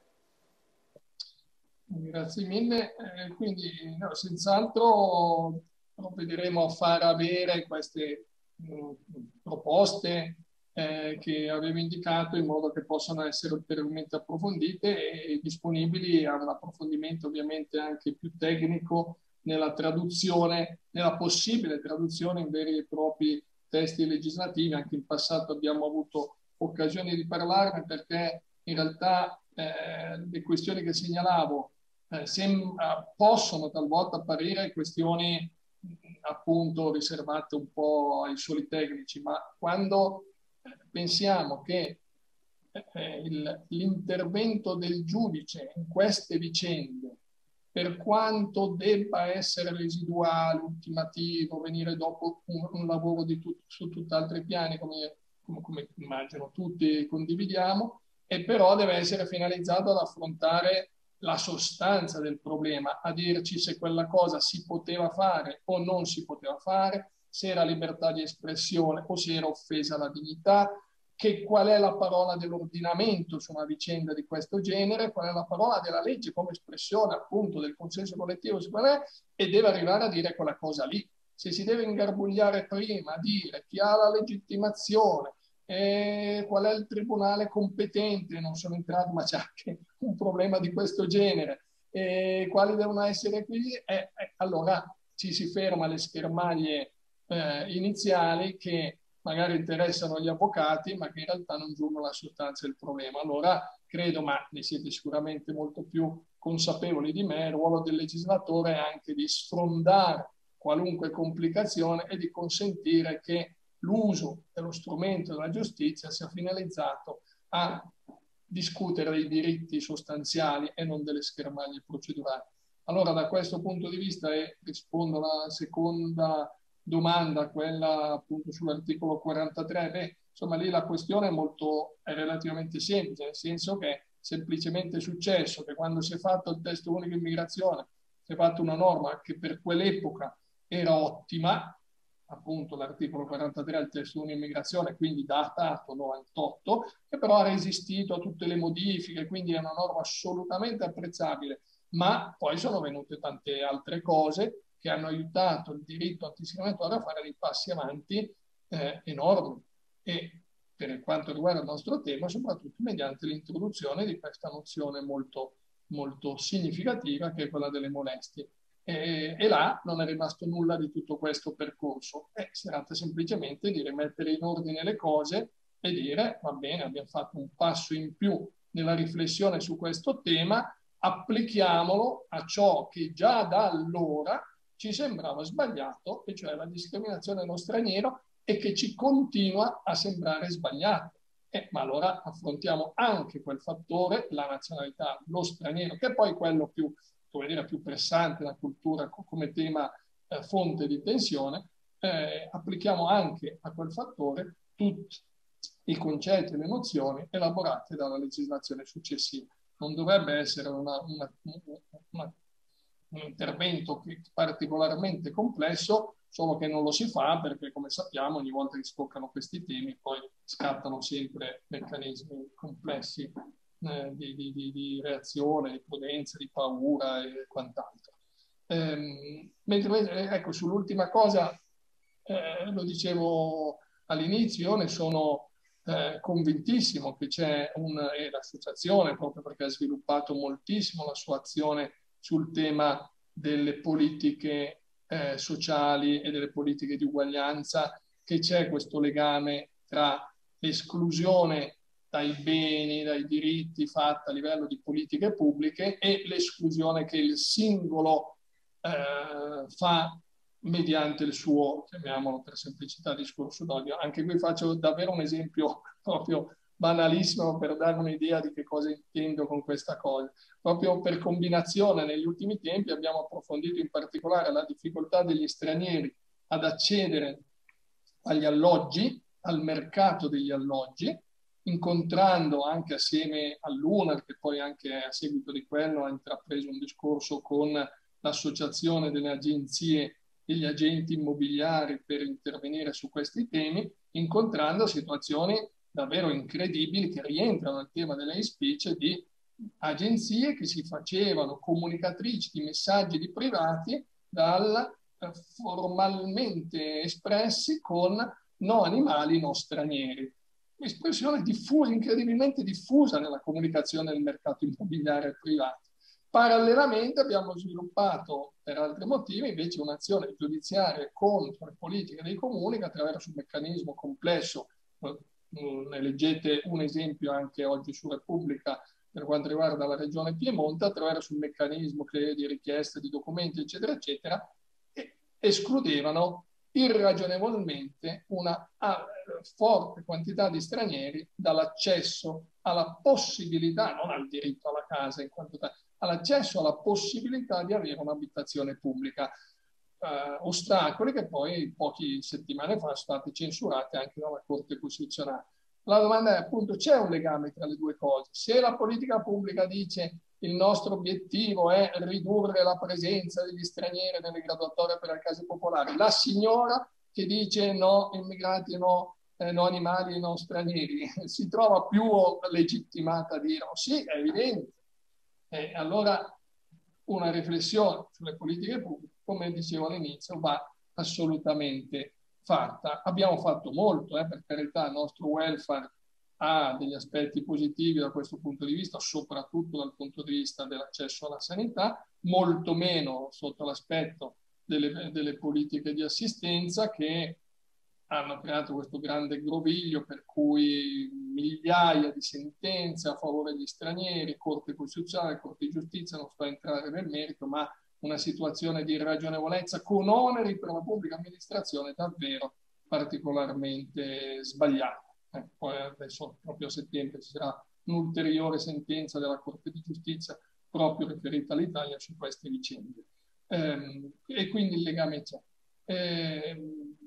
Grazie mille, eh, quindi no, senz'altro provvederemo a far avere queste mh, proposte eh, che avevo indicato in modo che possano essere ulteriormente approfondite e disponibili a un approfondimento ovviamente anche più tecnico nella traduzione, nella possibile traduzione in veri e propri testi legislativi. Anche in passato abbiamo avuto occasione di parlarne, perché in realtà eh, le questioni che segnalavo eh, sem- possono talvolta apparire questioni appunto riservate un po' ai soli tecnici, ma quando pensiamo che eh, il, l'intervento del giudice in queste vicende, per quanto debba essere residuale, ultimativo, venire dopo un, un lavoro di tut- su tutt'altri piani, come, come, come immagino tutti condividiamo, e però deve essere finalizzato ad affrontare la sostanza del problema, a dirci se quella cosa si poteva fare o non si poteva fare, se era libertà di espressione o se era offesa alla dignità, che qual è la parola dell'ordinamento su una vicenda di questo genere, qual è la parola della legge come espressione appunto del consenso collettivo su qual è, e deve arrivare a dire quella cosa lì. Se si deve ingarbugliare prima a dire chi ha la legittimazione, eh, qual è il tribunale competente, non sono entrato, ma c'è anche un problema di questo genere, eh, quali devono essere qui, eh, eh, allora ci si ferma alle schermaglie eh, iniziali che magari interessano gli avvocati, ma che in realtà non giungono alla sostanza del problema. Allora credo, ma ne siete sicuramente molto più consapevoli di me, il ruolo del legislatore è anche di sfrondare qualunque complicazione e di consentire che l'uso dello strumento della giustizia sia finalizzato a discutere dei diritti sostanziali e non delle schermaglie procedurali. Allora, da questo punto di vista, e rispondo alla seconda domanda, quella appunto sull'articolo quarantatré, beh, insomma lì la questione è molto è relativamente semplice, nel senso che è semplicemente successo che quando si è fatto il testo unico immigrazione si è fatta una norma che per quell'epoca era ottima, appunto l'articolo quarantatré del testo unico immigrazione, quindi datato novantotto, che però ha resistito a tutte le modifiche, quindi è una norma assolutamente apprezzabile, ma poi sono venute tante altre cose che hanno aiutato il diritto antidiscriminatorio a fare dei passi avanti eh, enormi, e per quanto riguarda il nostro tema soprattutto mediante l'introduzione di questa nozione molto, molto significativa che è quella delle molestie. E, e là non è rimasto nulla di tutto questo percorso, eh, si tratta semplicemente di rimettere in ordine le cose e dire va bene, abbiamo fatto un passo in più nella riflessione su questo tema, applichiamolo a ciò che già da allora ci sembrava sbagliato, e cioè la discriminazione dello straniero, e che ci continua a sembrare sbagliato. Eh, ma allora affrontiamo anche quel fattore, la nazionalità, lo straniero, che è poi quello più, come dire, più pressante, la cultura come tema eh, fonte di tensione, eh, applichiamo anche a quel fattore tutti i concetti e le nozioni elaborate dalla legislazione successiva. Non dovrebbe essere una, una, una un intervento particolarmente complesso, solo che non lo si fa perché, come sappiamo, ogni volta che scoccano questi temi poi scattano sempre meccanismi complessi eh, di, di, di, di reazione, di prudenza, di paura e quant'altro. Ehm, mentre, ecco, sull'ultima cosa, eh, lo dicevo all'inizio, io ne sono eh, convintissimo che c'è un'associazione, proprio perché ha sviluppato moltissimo la sua azione sul tema delle politiche eh, sociali e delle politiche di uguaglianza, che c'è questo legame tra l'esclusione dai beni, dai diritti fatta a livello di politiche pubbliche e l'esclusione che il singolo eh, fa mediante il suo, chiamiamolo per semplicità, discorso d'odio. Anche qui faccio davvero un esempio proprio banalissimo per dare un'idea di che cosa intendo con questa cosa. Proprio per combinazione negli ultimi tempi abbiamo approfondito in particolare la difficoltà degli stranieri ad accedere agli alloggi, al mercato degli alloggi, incontrando anche assieme all'UNAR, che poi anche a seguito di quello ha intrapreso un discorso con l'associazione delle agenzie e gli agenti immobiliari per intervenire su questi temi, incontrando situazioni davvero incredibili che rientrano nel tema delle hate speech di agenzie che si facevano comunicatrici di messaggi di privati dal eh, formalmente espressi con no animali, no stranieri. Espressione diffusa, incredibilmente diffusa nella comunicazione del mercato immobiliare privato. Parallelamente abbiamo sviluppato, per altri motivi, invece un'azione giudiziaria contro le politiche dei comuni che attraverso un meccanismo complesso, ne leggete un esempio anche oggi su Repubblica per quanto riguarda la regione Piemonte, attraverso un meccanismo che di richiesta di documenti, eccetera, eccetera, escludevano irragionevolmente una forte quantità di stranieri dall'accesso alla possibilità, non al diritto alla casa in quanto tale, all'accesso alla possibilità di avere un'abitazione pubblica. Eh, ostacoli che poi poche settimane fa sono stati censurati anche dalla Corte Costituzionale. La domanda è appunto, c'è un legame tra le due cose? Se la politica pubblica dice il nostro obiettivo è ridurre la presenza degli stranieri nelle graduatorie per le case popolari, la signora che dice no immigrati, no, eh, no animali, no stranieri, si trova più legittimata a dire oh, sì, è evidente. E allora una riflessione sulle politiche pubbliche, come dicevo all'inizio, va assolutamente fatta. Abbiamo fatto molto, eh, per carità, il nostro welfare ha degli aspetti positivi da questo punto di vista, soprattutto dal punto di vista dell'accesso alla sanità, molto meno sotto l'aspetto delle, delle politiche di assistenza che hanno creato questo grande groviglio per cui migliaia di sentenze a favore degli stranieri, Corte Costituzionale, Corte di Giustizia, non sto a entrare nel merito, ma una situazione di irragionevolezza con oneri per la pubblica amministrazione davvero particolarmente sbagliata. Eh, poi adesso proprio a settembre ci sarà un'ulteriore sentenza della Corte di Giustizia proprio riferita all'Italia su queste vicende. Eh, e quindi il legame c'è. Eh,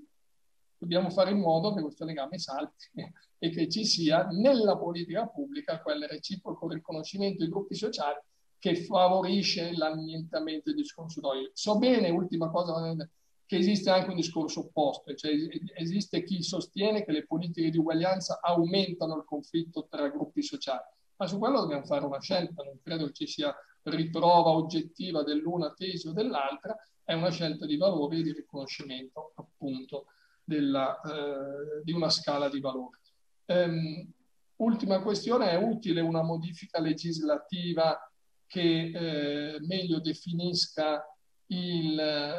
dobbiamo fare in modo che questo legame salti e che ci sia nella politica pubblica quel reciproco riconoscimento dei gruppi sociali che favorisce l'annientamento del discorso d'odio. So bene, ultima cosa, che esiste anche un discorso opposto, cioè esiste chi sostiene che le politiche di uguaglianza aumentano il conflitto tra gruppi sociali, ma su quello dobbiamo fare una scelta, non credo che ci sia riprova oggettiva dell'una tesi o dell'altra, è una scelta di valori e di riconoscimento appunto della, eh, di una scala di valori. Um, ultima questione, è utile una modifica legislativa che eh, meglio definisca i eh,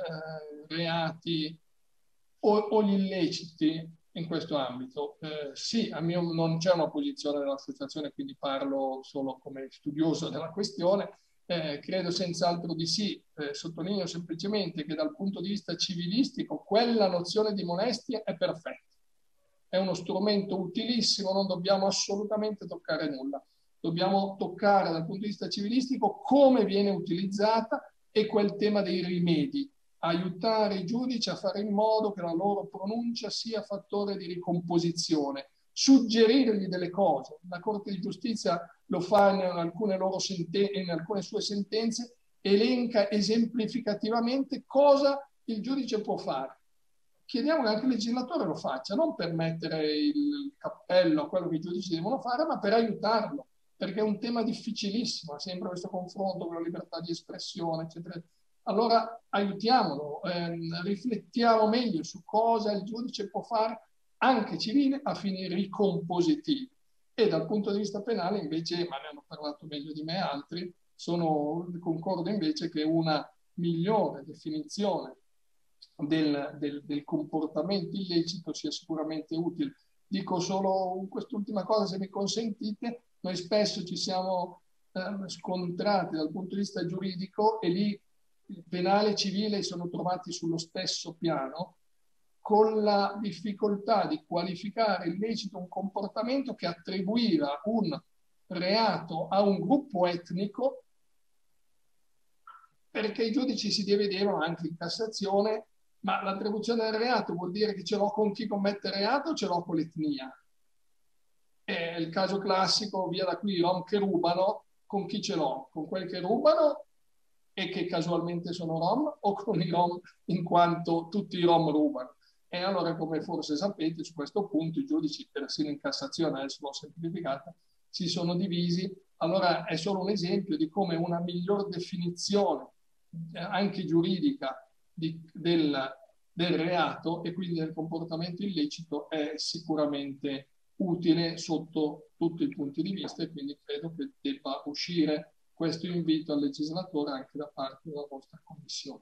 reati o, o gli illeciti in questo ambito? Eh, sì, a mio non c'è una posizione dell'associazione, quindi parlo solo come studioso della questione. Eh, credo senz'altro di sì. Eh, sottolineo semplicemente che dal punto di vista civilistico quella nozione di molestia è perfetta. È uno strumento utilissimo, non dobbiamo assolutamente toccare nulla. Dobbiamo toccare dal punto di vista civilistico come viene utilizzata e quel tema dei rimedi, aiutare i giudici a fare in modo che la loro pronuncia sia fattore di ricomposizione, suggerirgli delle cose. La Corte di Giustizia lo fa in alcune, loro in alcune sue sentenze, elenca esemplificativamente cosa il giudice può fare. Chiediamo che anche il legislatore lo faccia, non per mettere il cappello a quello che i giudici devono fare, ma per aiutarlo, perché è un tema difficilissimo, è sempre questo confronto con la libertà di espressione, eccetera. Allora aiutiamolo, ehm, riflettiamo meglio su cosa il giudice può fare anche civile a fini ricompositivi. E dal punto di vista penale invece, ma ne hanno parlato meglio di me altri, sono, concordo invece che una migliore definizione del, del, del comportamento illecito sia sicuramente utile. Dico solo quest'ultima cosa, se mi consentite. Noi spesso ci siamo eh, scontrati dal punto di vista giuridico e lì il penale e il civile sono trovati sullo stesso piano, con la difficoltà di qualificare illecito un comportamento che attribuiva un reato a un gruppo etnico, perché i giudici si dividevano anche in Cassazione, Ma l'attribuzione del reato vuol dire che ce l'ho con chi commette reato o ce l'ho con l'etnia? È il caso classico, via da qui, i rom che rubano, con chi ce l'ho? Con quelli che rubano e che casualmente sono rom, o con i rom in quanto tutti i rom rubano? E allora, come forse sapete, su questo punto i giudici, persino in Cassazione, adesso l'ho semplificata, si sono divisi. Allora è solo un esempio di come una miglior definizione, eh, anche giuridica, di, del, del reato e quindi del comportamento illecito è sicuramente utile sotto tutti i punti di vista, e quindi credo che debba uscire questo invito al legislatore anche da parte della vostra Commissione.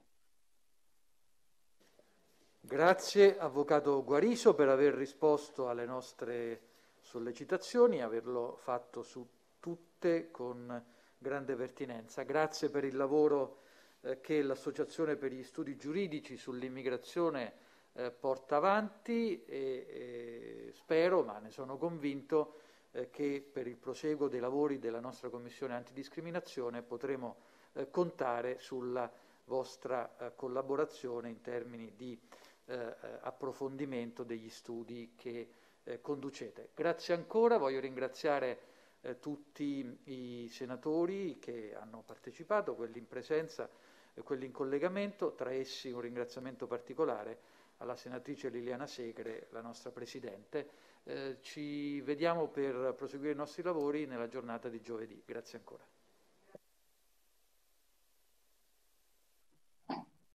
Grazie Avvocato Guariso per aver risposto alle nostre sollecitazioni, averlo fatto su tutte con grande pertinenza. Grazie per il lavoro eh, che l'Associazione per gli Studi Giuridici sull'immigrazione eh, porta avanti e, e spero, ma ne sono convinto, eh, che per il proseguo dei lavori della nostra Commissione Antidiscriminazione potremo eh, contare sulla vostra eh, collaborazione in termini di eh, approfondimento degli studi che eh, conducete. Grazie ancora, voglio ringraziare eh, tutti i senatori che hanno partecipato, quelli in presenza e quelli in collegamento, tra essi un ringraziamento particolare alla senatrice Liliana Segre, la nostra Presidente. Eh, ci vediamo per proseguire i nostri lavori nella giornata di giovedì. Grazie ancora.